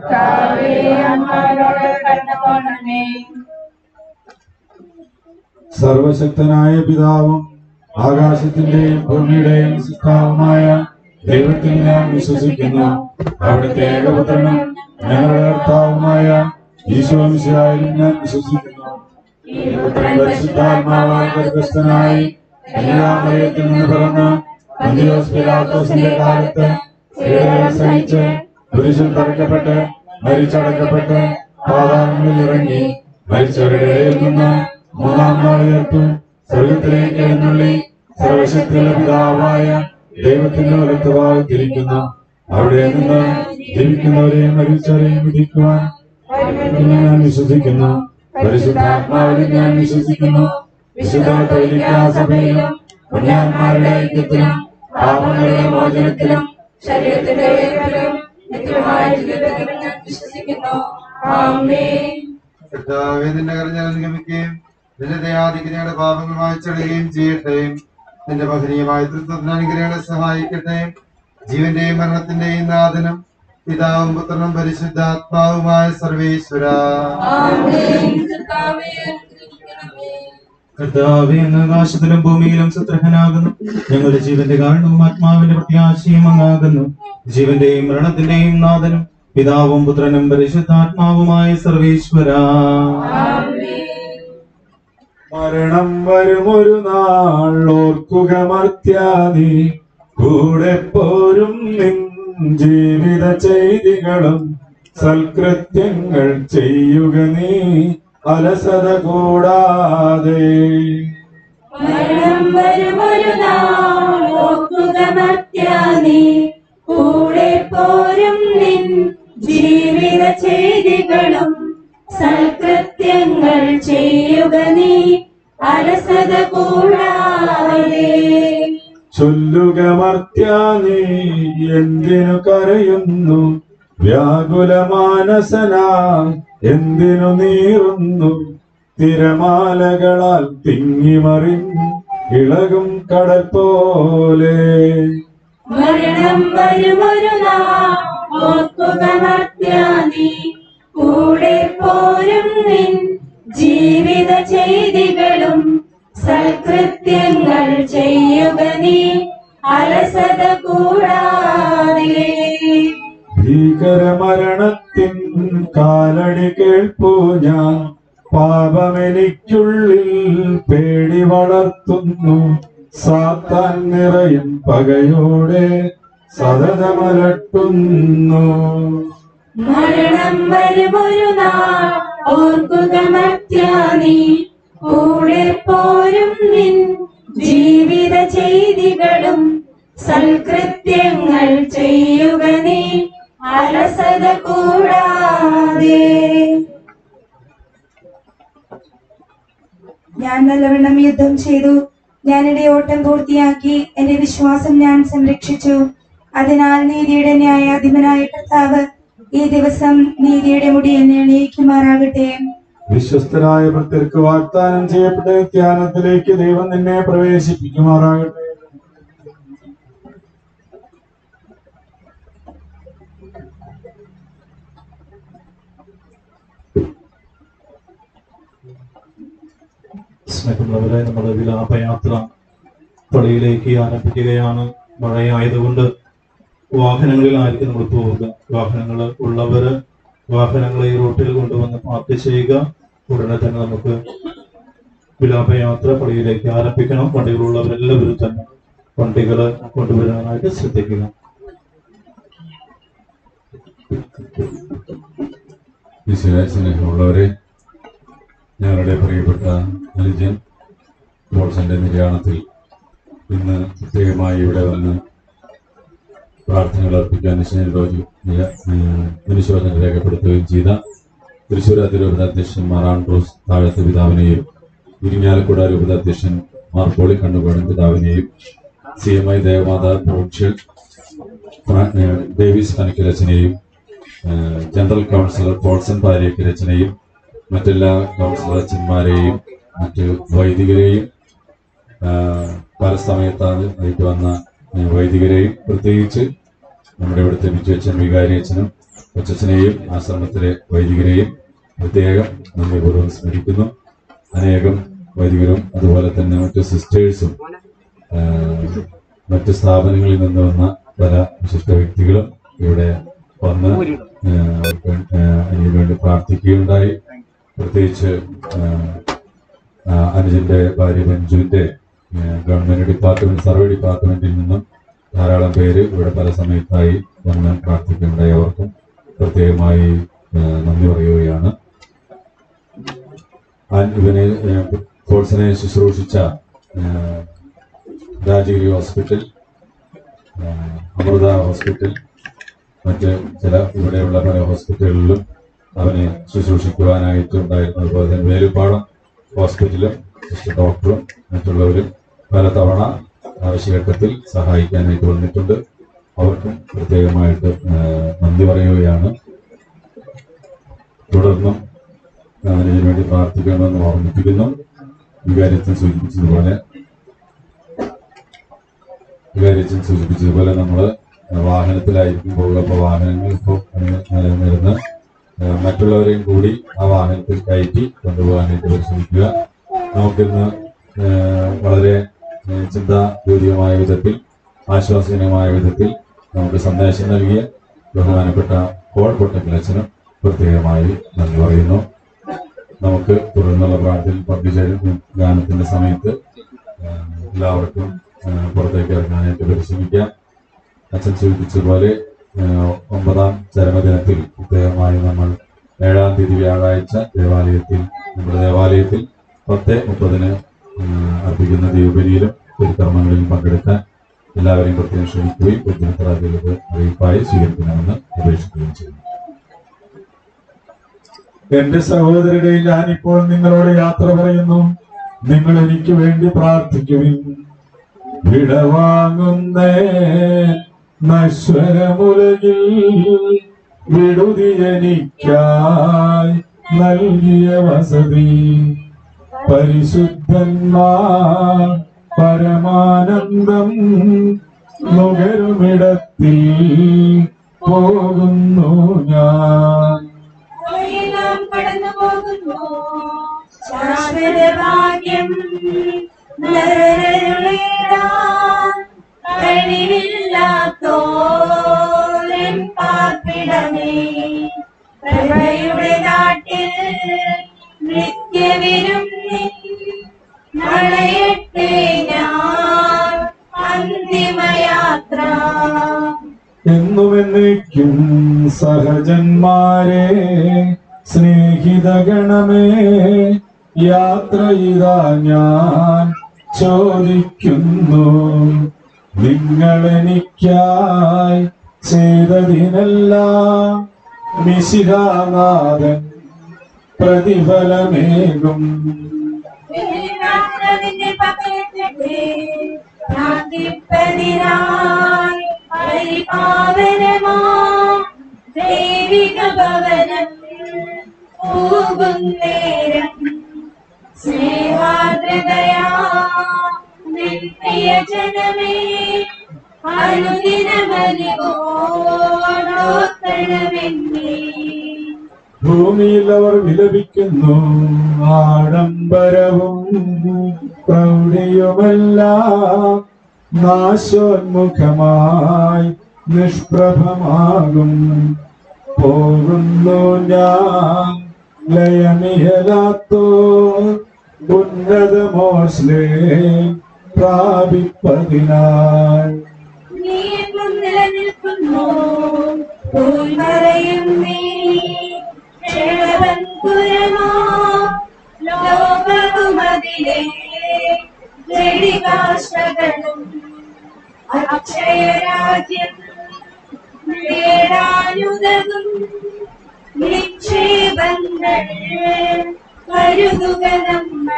സർവശക്തനായ പിതാവും ആകാശത്തിന്റെയും ഭൂമിയുടെയും സൃഷ്ടാവുമായ ദൈവത്തിൽ ഞാൻ വിശ്വസിക്കുന്നു. അവിടുത്തെ ഏകപുത്രനും ഞങ്ങളുടെ കർത്താവുമായ ഈശോ മിശിഹായിലും ഞാൻ വിശ്വസിക്കുന്നു. പരിശുദ്ധാത്മാവാൽ ഗർഭസ്ഥനായി കന്യാമറിയത്തിൽ നിന്ന് പിറന്ന് പന്തിയോസ് പിലാത്തോസിന്റെ കാലത്ത് പീഡകൾ സഹിച്ച് കുരിശിൽ തറയ്ക്കപ്പെട്ട് മരിച്ചടക്കപ്പെട്ട് പാതാളങ്ങളിൽ ഇറങ്ങി മരിച്ചവരുടെ ഇടയിൽ നിന്ന് മൂന്നാം നാൾ ഉയർത്തു സ്വർഗത്തിലേക്ക് എഴുന്നള്ളി സർവശക്തിയുള്ള പിതാവായ ദൈവത്തിന്റെ വലത്തുഭാഗത്തിരിക്കുന്നു. അവിടെ നിന്ന് ജീവിക്കുന്നവരെയും മരിച്ചവരെയും വിധിക്കുവാൻ ഞാൻ വിശ്വസിക്കുന്നു. പരിശുദ്ധാത്മാവിലും ഞാൻ വിശ്വസിക്കുന്നു. വിശുദ്ധ കത്തോലിക്കാ സഭയിലും പുണ്യാന്മാരുടെ ഐക്യത്തിലും പാപങ്ങളുടെ മോചനത്തിലും ശരീരത്തിന്റെ ഉയർപ്പിലും നിത്യമായ ജീവിതത്തിലും ഞാൻ വിശ്വസിക്കുന്നു. ആമേൻ. കർത്താവേ, നിന്റെ കരുണ അനുഗമിക്കുകയും നിന്റെ ദയാധിക്യങ്ങളുടെ പാപങ്ങൾ മായ്ച്ചടയുകയും ചെയ്യട്ടെ. നിന്റെ മഹനീയമായ തൃത്വത്തിന് അനുഗ്രഹങ്ങളെ സഹായിക്കട്ടെ. ജീവന്റെയും മരണത്തിന്റെയും നാഥനും പിതാവും പുത്രനും പരിശുദ്ധാത്മാവുമായ സർവേശ്വര. കർത്താവേ, അങ്ങ് ആകാശത്തിലും ഭൂമിയിലും സുത്രഹനാകുന്നു. ഞങ്ങളുടെ ജീവന്റെ കാരണവും ആത്മാവിന്റെ പ്രത്യാശയും അങ്ങാകുന്നു. ജീവന്റെയും മരണത്തിന്റെയും നാഥനും പിതാവും പുത്രനും പരിശുദ്ധാത്മാവുമായ സർവേശ്വര. മരണം വരുമൊരു നാൾ ഓർക്കുക മർത്യാ, നീ കൂടെ പോരും നിൻ ജീവിത ചെയ്തികളും സൽകൃത്യങ്ങൾ ചെയ്യുക നീ അലസത കൂടാതെ. മരണം വരുമൊരു നാൾ ഓർക്കുക മർത്യാ, നീ കൂടെ പോരും നിൻ ജീവിത ചെയ്തികളും സൽകൃത്യങ്ങൾ ചെയ്യുക നീ അലസത കൂടാതെ. ചൊല്ലുക മർത്യാ, നീ എന്തിനു കരയുന്നു? വ്യാകുല മാനസനായി എന്തിനു നീറുന്നു? തിരമാലകളാൽ തിങ്ങിമറിൻ ഇളകും കടൽ പോലെ. മരണം വരുമൊരു നാൾ ഓർക്കുക മർത്യാ, നീ കൂടെ പോരും നിൻ ജീവിത ചെയ്തികളും സൽകൃത്യങ്ങൾ ചെയ്യുക നീ അലസത കൂടാതെ. ഭീകര മരണത്തിൻ കാലടി കേൾപ്പൂ ഞാൻ, പാപമെനിക്കുള്ളിൽ പേടി വളർത്തുന്നു. സാത്താൻ നിറയും പകയോടെ സതതമലട്ടുന്നു. മരണം വരുമൊരു നാൾ ഓർക്കുക മർത്യാ, നീ കൂടെ പോരും നിൻ ജീവിത ചെയ്തികളും സൽകൃത്യങ്ങൾ ചെയ്യുക നീ അലസത കൂടാതെ. ഞാൻ നല്ലവണ്ണം യുദ്ധം ചെയ്തു, ഞാൻ എന്റെ ഓട്ടം പൂർത്തിയാക്കി, എന്റെ വിശ്വാസം ഞാൻ സംരക്ഷിച്ചു. അതിനാൽ നീതിയുടെ ന്യായാധിപനായ കർത്താവ് ഈ ദിവസം നീതിയുടെ മുടി എന്നെ അണിയിക്കുമാറാകട്ടെ. വിശ്വസ്തരായ ഭക്തർക്ക് വാഗ്ദാനം ചെയ്യപ്പെട്ട ധ്യാനത്തിലേക്ക് ദൈവം നിന്നെ പ്രവേശിപ്പിക്കുമാറാകട്ടെ. സ്നേഹമുള്ളവരെ, നമ്മുടെ വിലാപയാത്ര പള്ളിയിലേക്ക് ആരംഭിക്കുകയാണ്. മഴയായതുകൊണ്ട് വാഹനങ്ങളിലായിരിക്കും നമ്മൾ പോവുക. വാഹനങ്ങൾ ഉള്ളവര് വാഹനങ്ങളെ ഈ റൂട്ടിൽ കൊണ്ടുവന്ന് പാർക്ക് ചെയ്യുക. ഉടനെ തന്നെ നമുക്ക് വിലാപയാത്ര പള്ളിയിലേക്ക് ആരംഭിക്കണം. വണ്ടികളുള്ളവരെല്ലാവരും തന്നെ വണ്ടികൾ കൊണ്ടുവരാനായിട്ട് ശ്രദ്ധിക്കുക. സ്നേഹമുള്ളവരെ, ഞങ്ങളുടെ പ്രിയപ്പെട്ട അനുജൻ പോൾസന്റെ നിര്യാണത്തിൽ ഇന്ന് പ്രത്യേകമായി ഇവിടെ വന്ന് പ്രാർത്ഥനകൾ അർപ്പിക്കാൻ അനുശോചനം രേഖപ്പെടുത്തുകയും ചെയ്ത തൃശ്ശൂർ അതിരൂപത അധ്യക്ഷൻ മാർ ആൻഡ്രൂസ് താഴത്തെ പിതാവിനെയും ഇരിങ്ങാലക്കുട രൂപത അധ്യക്ഷൻ മാർ പോളി കണ്ണുകോടൻ പിതാവിനെയും C M I Devamatha provincial Davis പനക്കിലച്ചനെയും ജനറൽ കൗൺസിലർ പോൾസൺ പാരിയക്കിലച്ചനെയും മറ്റെല്ലാ കൗൺസിലർ അച്ഛന്മാരെയും മറ്റ് വൈദികരെയും പല സമയത്തായിട്ട് വന്ന വൈദികരെയും പ്രത്യേകിച്ച് നമ്മുടെ ഇവിടുത്തെ ബിജുവച്ചൻ വികാരി അച്ഛനും കൊച്ചച്ഛനെയും ആശ്രമത്തിലെ വൈദികരെയും പ്രത്യേകം നന്ദിപൂർവ്വം സ്മരിക്കുന്നു. അനേകം വൈദികരും അതുപോലെ തന്നെ മറ്റ് സിസ്റ്റേഴ്സും മറ്റ് സ്ഥാപനങ്ങളിൽ നിന്ന് വന്ന പല വിശിഷ്ട വ്യക്തികളും ഇവിടെ വന്ന് അതിനു വേണ്ടി പ്രാർത്ഥിക്കുകയുണ്ടായി. പ്രത്യേകിച്ച് അനുജന്റെ ഭാര്യ മഞ്ജുവിന്റെ ഗവൺമെന്റ് ഡിപ്പാർട്ട്മെന്റ് സർവേ ഡിപ്പാർട്ട്മെന്റിൽ നിന്നും ധാരാളം പേര് ഇവിടെ പല സമയത്തായി വന്ന് പ്രാർത്ഥിക്കുകയുണ്ടായി. അവർക്കും പ്രത്യേകമായി നന്ദി പറയുകയാണ്. ഇവനെ പോൾസനെ ശുശ്രൂഷിച്ച രാജഗിരി ഹോസ്പിറ്റൽ, അമൃത ഹോസ്പിറ്റൽ, മറ്റ് ചില ഇവിടെയുള്ള പല ഹോസ്പിറ്റലുകളിലും അവനെ ശുശ്രൂഷിക്കുവാനായിട്ട് ഉണ്ടായിരുന്നു. അതുപോലെ തന്നെ വേലുപ്പാടം ഹോസ്പിറ്റലും ഡോക്ടറും മറ്റുള്ളവരും പലതവണ ആവശ്യഘട്ടത്തിൽ സഹായിക്കാനായിട്ട് വന്നിട്ടുണ്ട്. അവർക്കും പ്രത്യേകമായിട്ട് നന്ദി പറയുകയാണ്. തുടർന്നും അതിനു വേണ്ടി പ്രാർത്ഥിക്കണമെന്ന് ഓർമ്മിപ്പിക്കുന്നു. വികാരിച്ചൻ സൂചിപ്പിച്ചതുപോലെ വികാരിച്ചൻ സൂചിപ്പിച്ചതുപോലെ നമ്മൾ വാഹനത്തിലായിരിക്കും പോകുക. അപ്പോൾ വാഹനങ്ങൾ ഇപ്പോൾ നിലനിന്നിരുന്ന് മറ്റുള്ളവരെയും കൂടി ആ വാഹനത്തിൽ കയറ്റി കൊണ്ടുപോകാനായിട്ട് പരിശ്രമിക്കുക. നമുക്കിന്ന് വളരെ ചിന്തായോഗ്യമായ വിധത്തിൽ ആശ്വാസജനകമായ വിധത്തിൽ നമുക്ക് സന്ദേശം നൽകിയ ബഹുമാനപ്പെട്ട പോൾ പൊട്ടക്കിലച്ചനും പ്രത്യേകമായി നന്ദി പറയുന്നു. നമുക്ക് തുടർന്നുള്ള പ്രാർത്ഥനയിൽ പങ്കുചേരുന്ന ഗാനത്തിന്റെ സമയത്ത് എല്ലാവർക്കും പുറത്തേക്ക് ഇറങ്ങാനായിട്ട് പരിശ്രമിക്കാം. അച്ഛൻ സൂചിപ്പിച്ചതുപോലെ ഒമ്പതാം ചരമദിനത്തിൽ പ്രത്യേകമായി നമ്മൾ ഏഴാം തീയതി വ്യാഴാഴ്ച ദേവാലയത്തിൽ നമ്മുടെ ദേവാലയത്തിൽ പത്ത് മുപ്പതിന് അർപ്പിക്കുന്ന ദൈവബലിയിലും തിരുക്കർമ്മങ്ങളിലും പങ്കെടുക്കാൻ എല്ലാവരെയും പ്രത്യേകം ക്ഷണിക്കുകയും പൊതുജനത്തിലേക്ക് അറിയിപ്പായി സ്വീകരിക്കണമെന്ന് അപേക്ഷിക്കുകയും ചെയ്യുന്നു. എന്റെ സഹോദരരെ, ഞാനിപ്പോൾ നിങ്ങളോട് യാത്ര പറയുന്നു. നിങ്ങൾ എനിക്ക് വേണ്ടി പ്രാർത്ഥിക്കുവിൻ. വിടവാങ്ങുന്നേ നശ്വരമുലകിൽ വിടുതി എനിക്കായി നൽകിയ വസതി പരിശുദ്ധന്മാർ പരമാനന്ദം നുകരുമിടത്തിൽ പോകുന്നു ഞാൻ. കടന്നു പോകുന്നു ശാശ്വത ഭാഗ്യം കഴിവില്ലാത്തോരൻ പാർപ്പിടമേ പ്രഭയുടെ നാട്ടിൽ നിത്യ നളയട്ടെ ഞാൻ അന്തിമയാത്ര. എന്നുമെന്നേക്കും സഹജന്മാരെ സ്നേഹിതഗണമേ യാത്ര ഇതാ ഞാൻ ചോദിക്കുന്നു. നിങ്ങളെനിക്കായി ചെയ്തതിനെല്ലാം മിശിഹാനാഥൻ പ്രതിഫലമേകും. പ്രാർത്ഥിപ്പതിനായി പരിപാവനമാ ദൈവിക ഭവനം പോകും നേരം സ്നേഹാദ്രതയാ നിത്യ ജനമേ അനുദിനമലിവോടോത്തണമെന്നേ. ഭൂമിയിൽ അവർ വിലപിക്കുന്നു, ആഡംബരവും പ്രൗഢിയുമെല്ലാം നാശോന്മുഖമായി നിഷ്പ്രഭമാകും. പോകുന്നു ഞാൻ ലയമിഹലാത്തോ ഉന്നതമോസ്ലേ പ്രാപിപ്പതിനായി. നീ നിലനിൽക്കുന്നു പൂൽമറയും നീ ക്ഷണവൻപുരമാ ലോകവുമതിലെ ജഡികാശകളും അക്ഷയരാജ്യം നേടാനുതകും നിക്ഷേപങ്ങൾ കരുതുക നമ്മൾ.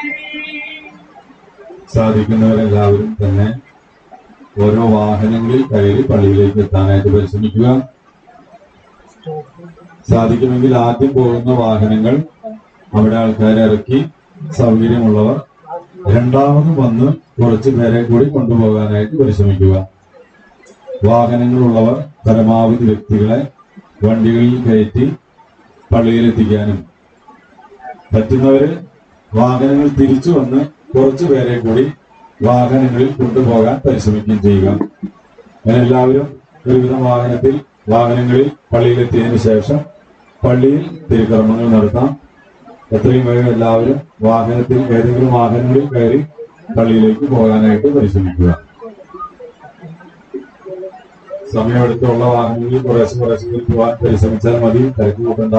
സാധിക്കുന്നവരെല്ലാവരും തന്നെ ഓരോ വാഹനങ്ങളിൽ കയറി പള്ളിയിലേക്ക് എത്താനായിട്ട് പരിശ്രമിക്കുക. സാധിക്കുമെങ്കിൽ ആദ്യം പോകുന്ന വാഹനങ്ങൾ അവിടെ ആൾക്കാരെ ഇറക്കി സൗകര്യമുള്ളവർ രണ്ടാമത് വന്ന് കുറച്ചു പേരെ കൂടി കൊണ്ടുപോകാനായിട്ട് പരിശ്രമിക്കുക. വാഹനങ്ങളുള്ളവർ പരമാവധി വ്യക്തികളെ വണ്ടികളിൽ കയറ്റി പള്ളിയിലെത്തിക്കാനും പറ്റുന്നവര് വാഹനങ്ങൾ തിരിച്ചു വന്ന് കുറച്ചു പേരെ കൂടി വാഹനങ്ങളിൽ കൊണ്ടുപോകാൻ പരിശ്രമിക്കുകയും ചെയ്യുക. അങ്ങനെ എല്ലാവരും വിവിധ വാഹനത്തിൽ വാഹനങ്ങളിൽ പള്ളിയിലെത്തിയതിനു ശേഷം പള്ളിയിൽ തിരുക്കർമ്മങ്ങൾ നടത്താം. എത്രയും വേഗം എല്ലാവരും വാഹനത്തിൽ ഏതെങ്കിലും വാഹനങ്ങളിൽ കയറി പള്ളിയിലേക്ക് പോകാനായിട്ട് പരിശ്രമിക്കുക. സമയമെടുത്തുള്ള വാഹനങ്ങളിൽ കുറേശ്ശെ കുറേശ്ശെ പോകാൻ പരിശ്രമിച്ചാൽ മതി, തിരക്ക് കൂട്ടണ്ട.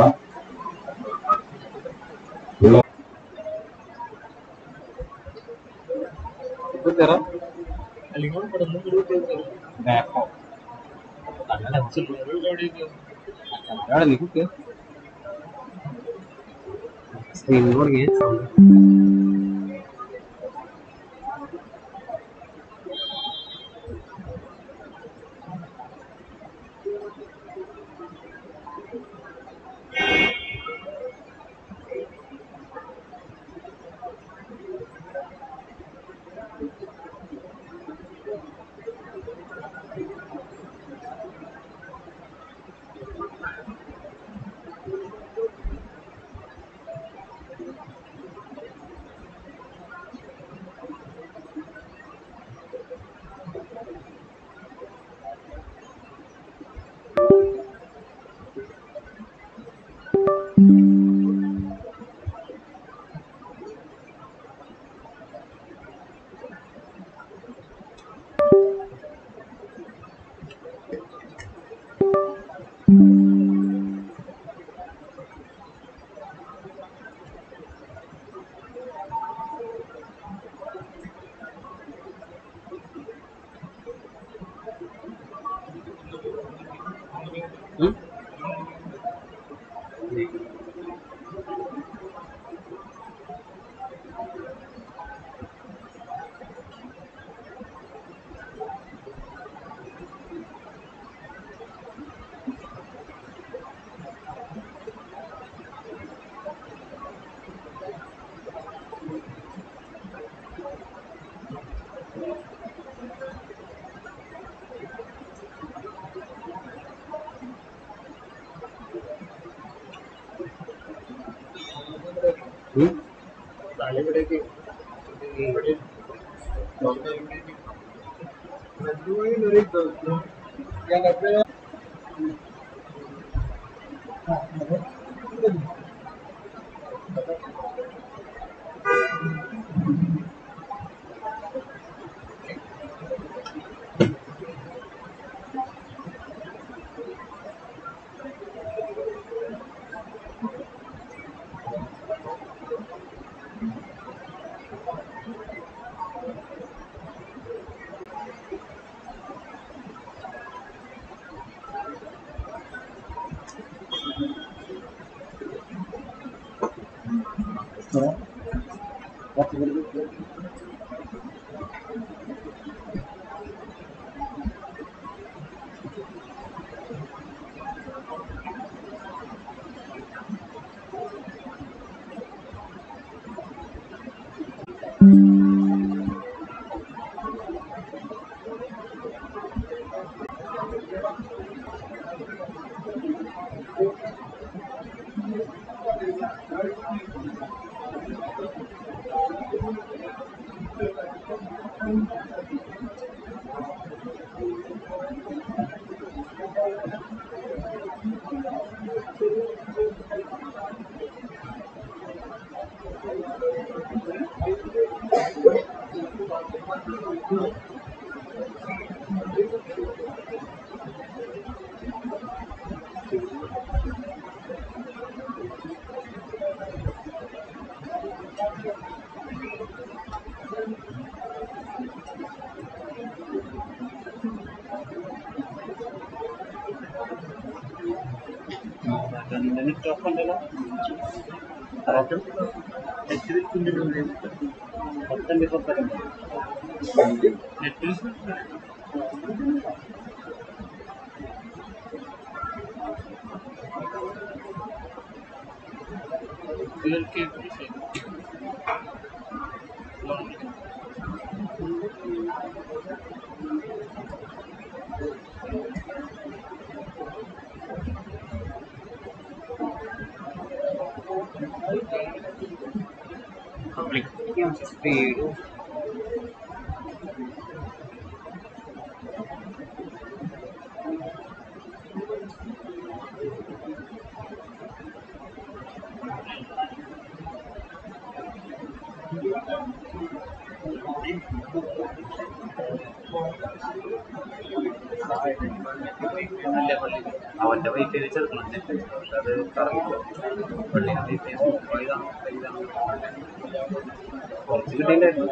സ്ക്രീനിൽ തുടങ്ങിയ സ്പീഡ് അവന്റെ വൈഫ് ചെറുക്കണം അത് പള്ളിയുടെ വൈഫ് കുറച്ച് കിട്ടിയില്ലായിരുന്നു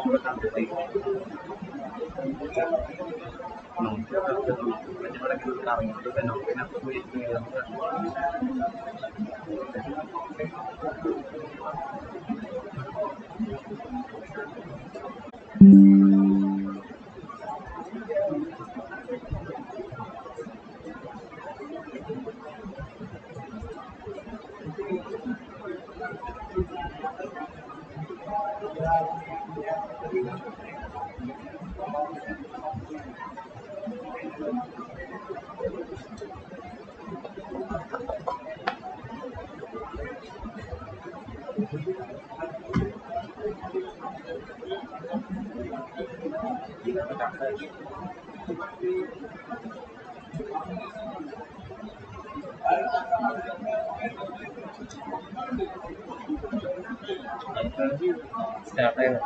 സ്റ്റാർട്ടായത്.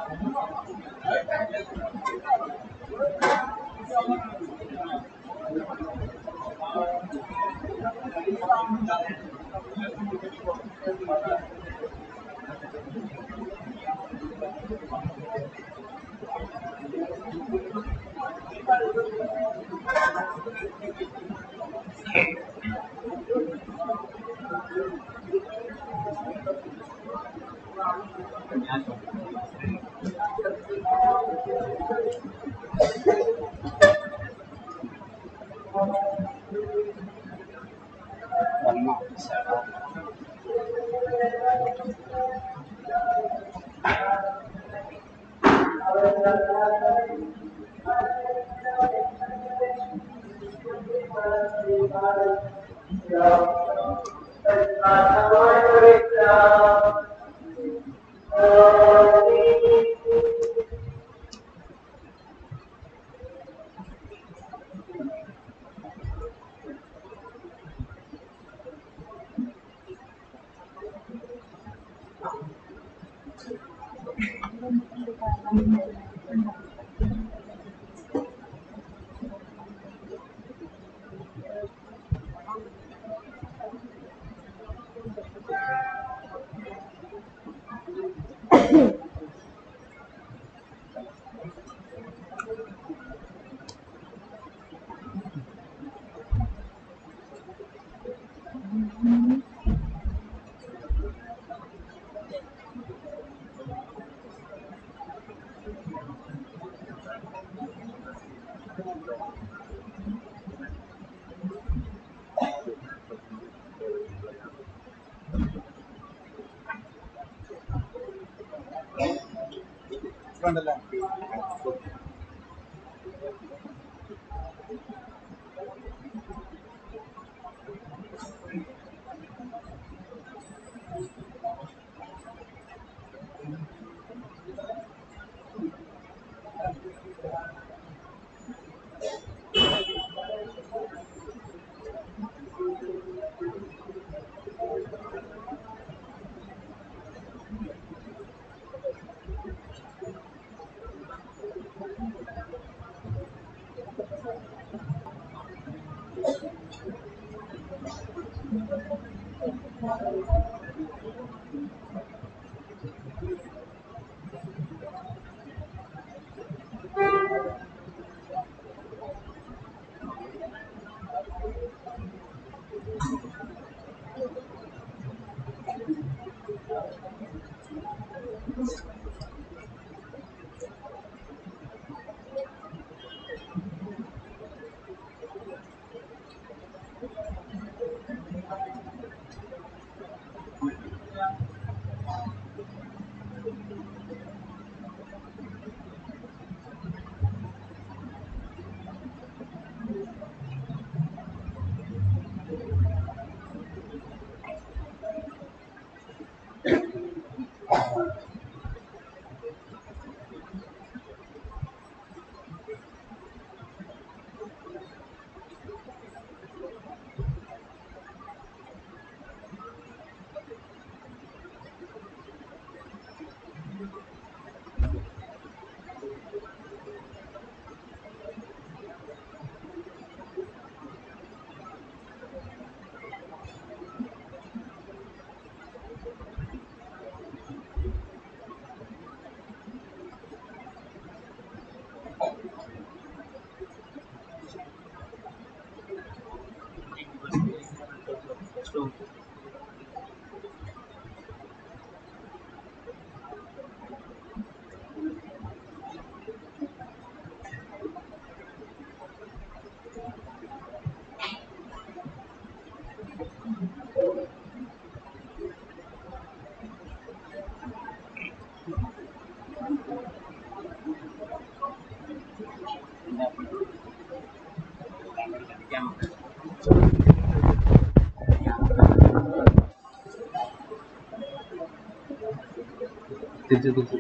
തിരിച്ചു തിരിച്ചു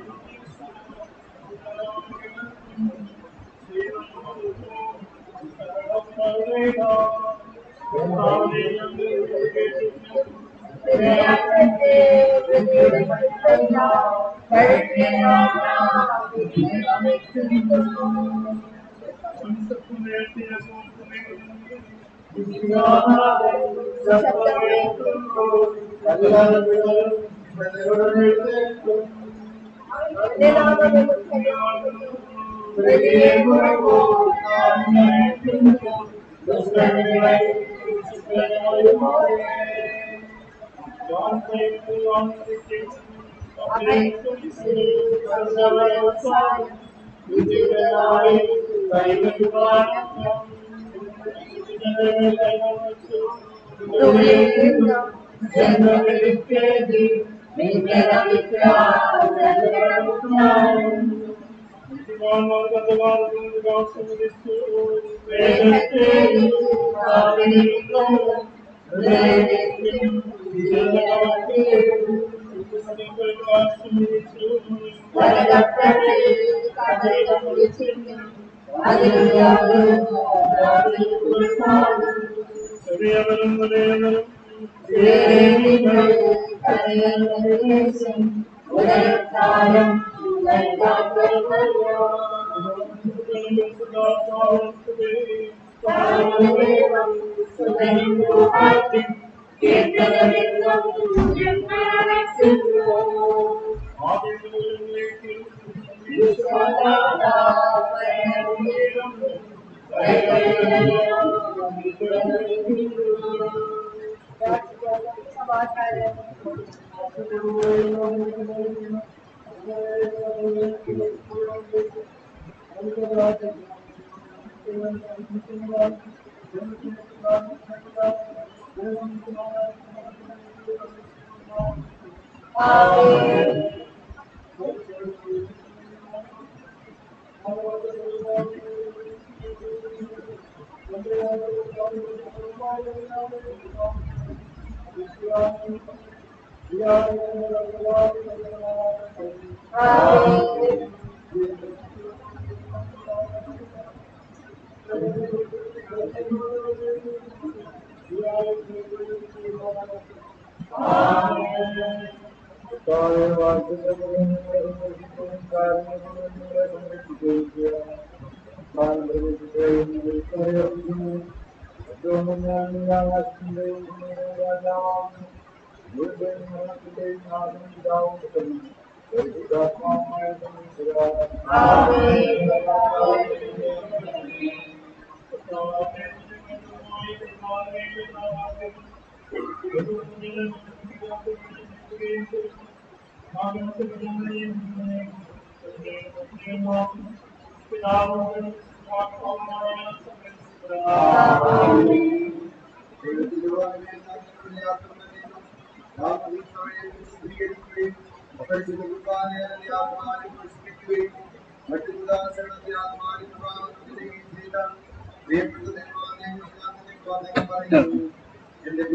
എന്റെ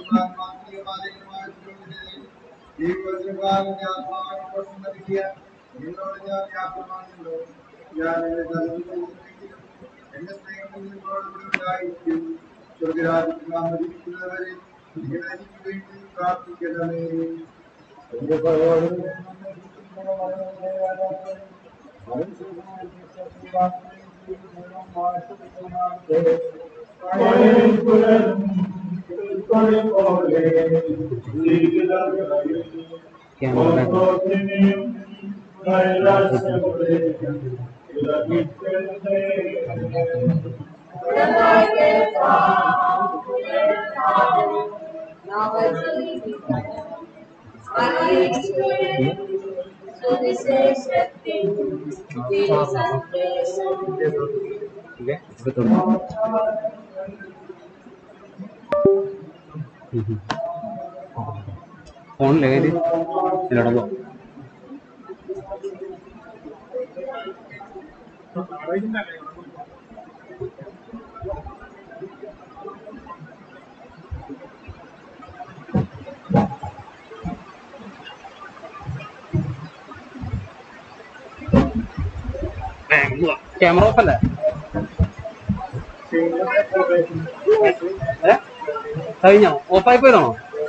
നൽകിയ നിങ്ങളോട് ഞാൻ യാത്രമാകുന്നു. ഞാൻ എന്നെ നൽകിയെങ്കിലും എന്റെ സ്നേഹം നിങ്ങളോട് ഉണ്ടായിരിക്കും. സ്വർഗരാജ്യത്തിൽ ആമരിക്കുന്നവരെ നിങ്ങൾ എനിക്ക് വേണ്ടി പ്രാർത്ഥിക്കണമേ. എന്റെ ഫോൺ ലഗേജ് ഇല്ലടോ ക്യാമറ ഓഫ് അല്ലേ? കഴിഞ്ഞോ? ഓഫായി പോയതാണോ?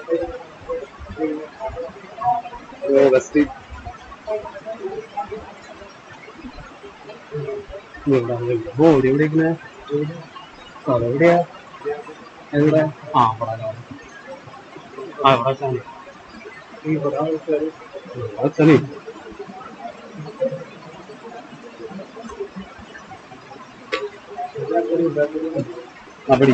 ബോഡി എവിടെ ഇരിക്കുന്നേ? എവിടെയാ? എവിടെ? ആ ഇവിടെ ആ ഇവിടെ വെച്ചാൽ വെച്ചാലേ അവിടെ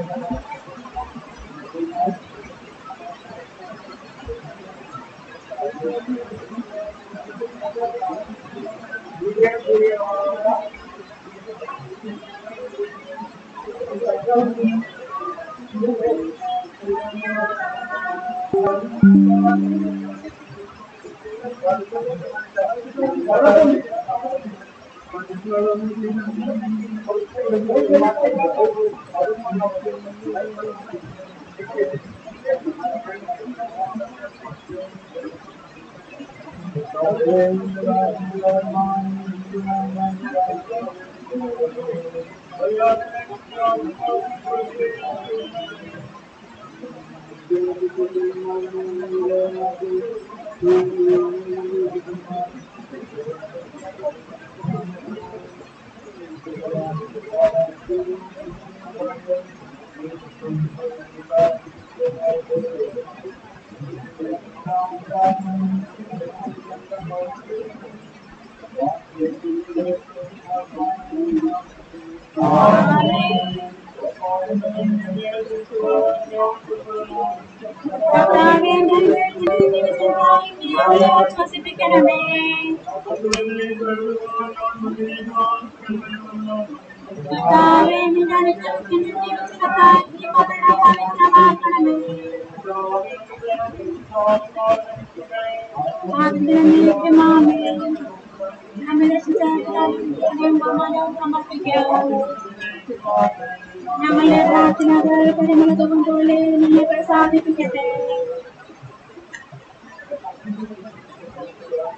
ഞങ്ങളുടെ പ്രാർത്ഥനകൾ പരിമളതും പോലെ നിന്നെ പ്രസാദിപ്പിക്കട്ടെ.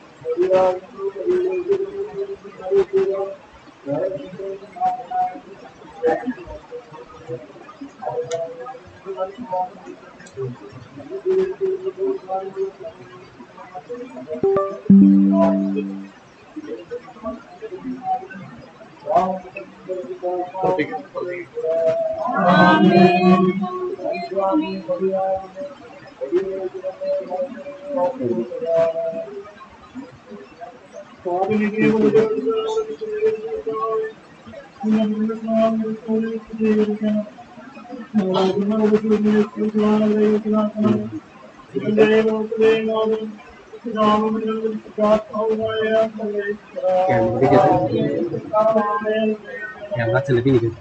yang hasil lebih gitu.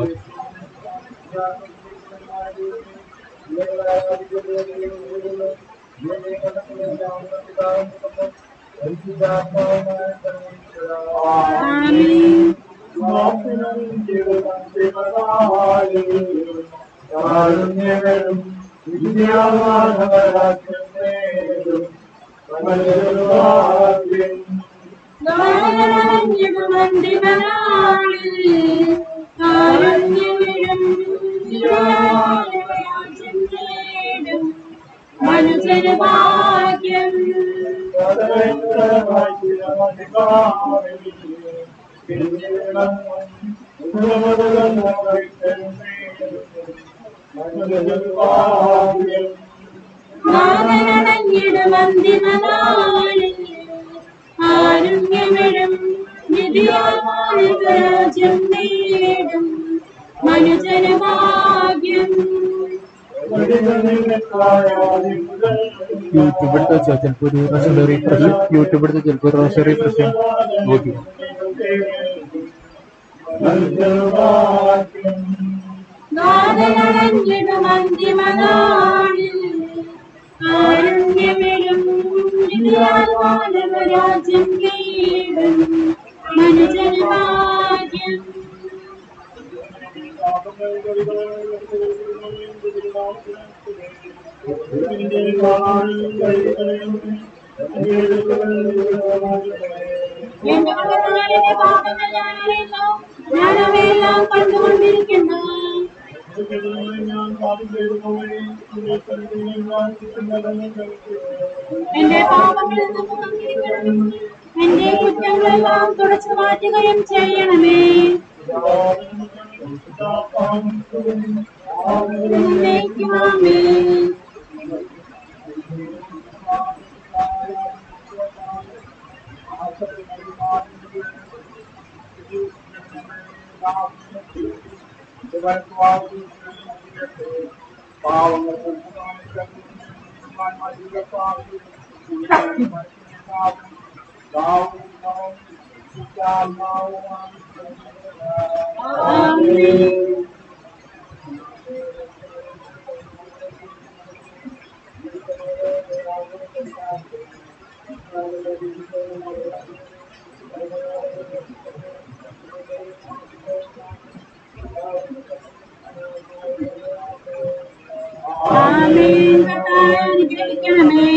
YouTube എടുത്ത് വെച്ചാൽ ചിലപ്പോൾ ഒരു പ്രാവശ്യം റീഫ്രഷ് യൂട്യൂബ് എടുത്ത് ചിലപ്പോൾ ഒരു പ്രാവശ്യം റീഫ്രഷ് നോക്കി ഞാനവയെല്ലാം കണ്ടുകൊണ്ടിരിക്കുന്നു. എന്റെ പാപങ്ങളിൽ നിന്ന് മുഖം തിരിക്കണം, എന്റെ കുറ്റങ്ങളെല്ലാം തുടച്ചു മാറ്റുകയും ചെയ്യണമേ. ആമേൻ. ആമേൻ. കർത്താവേ, അനുഗ്രഹിക്കണമേ.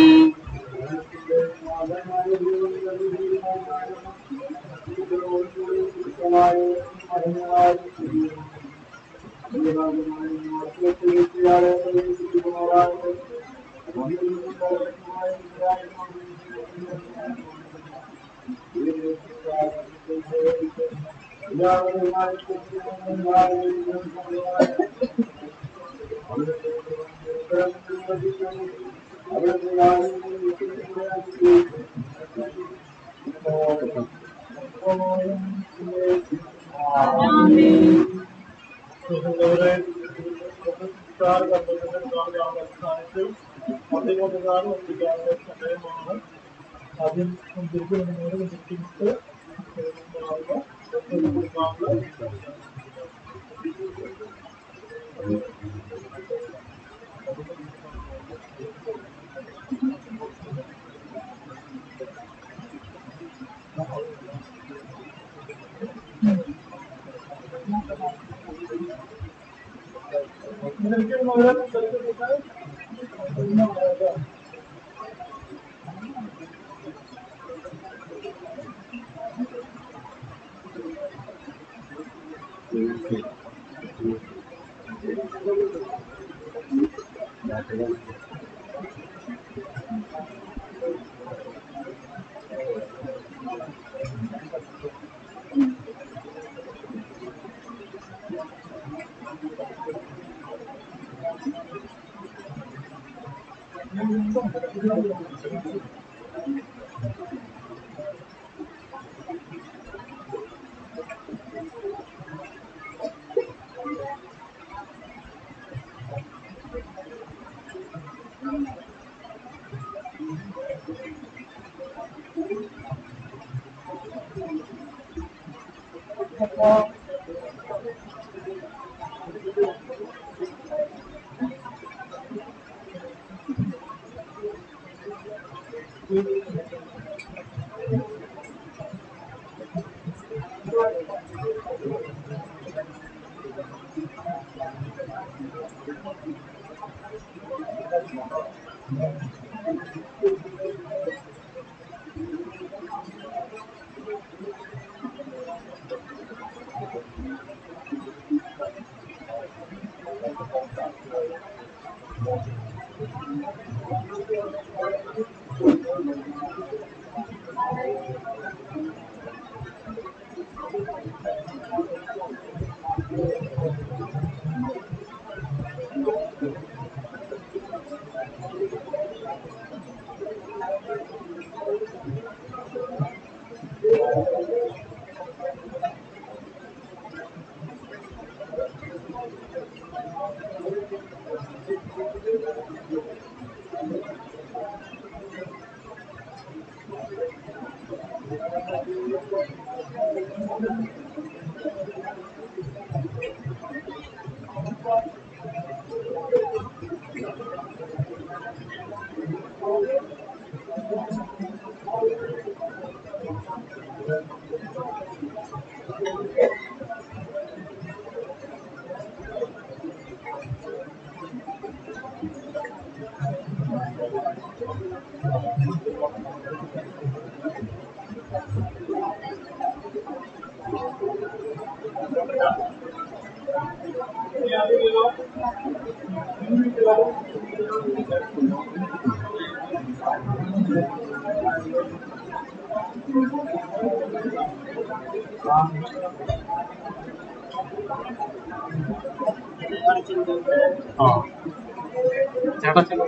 ചേട്ടാ ചേട്ടാ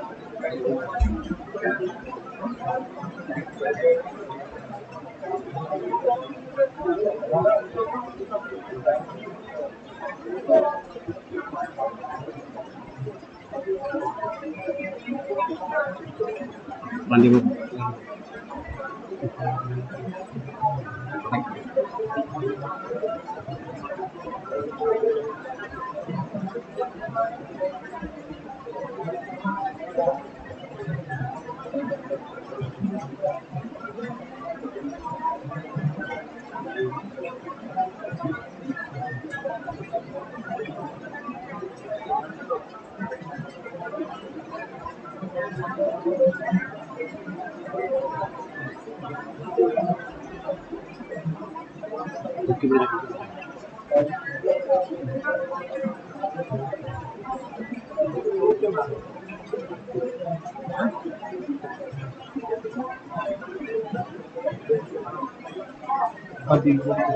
വണ്ടി പോകും Pati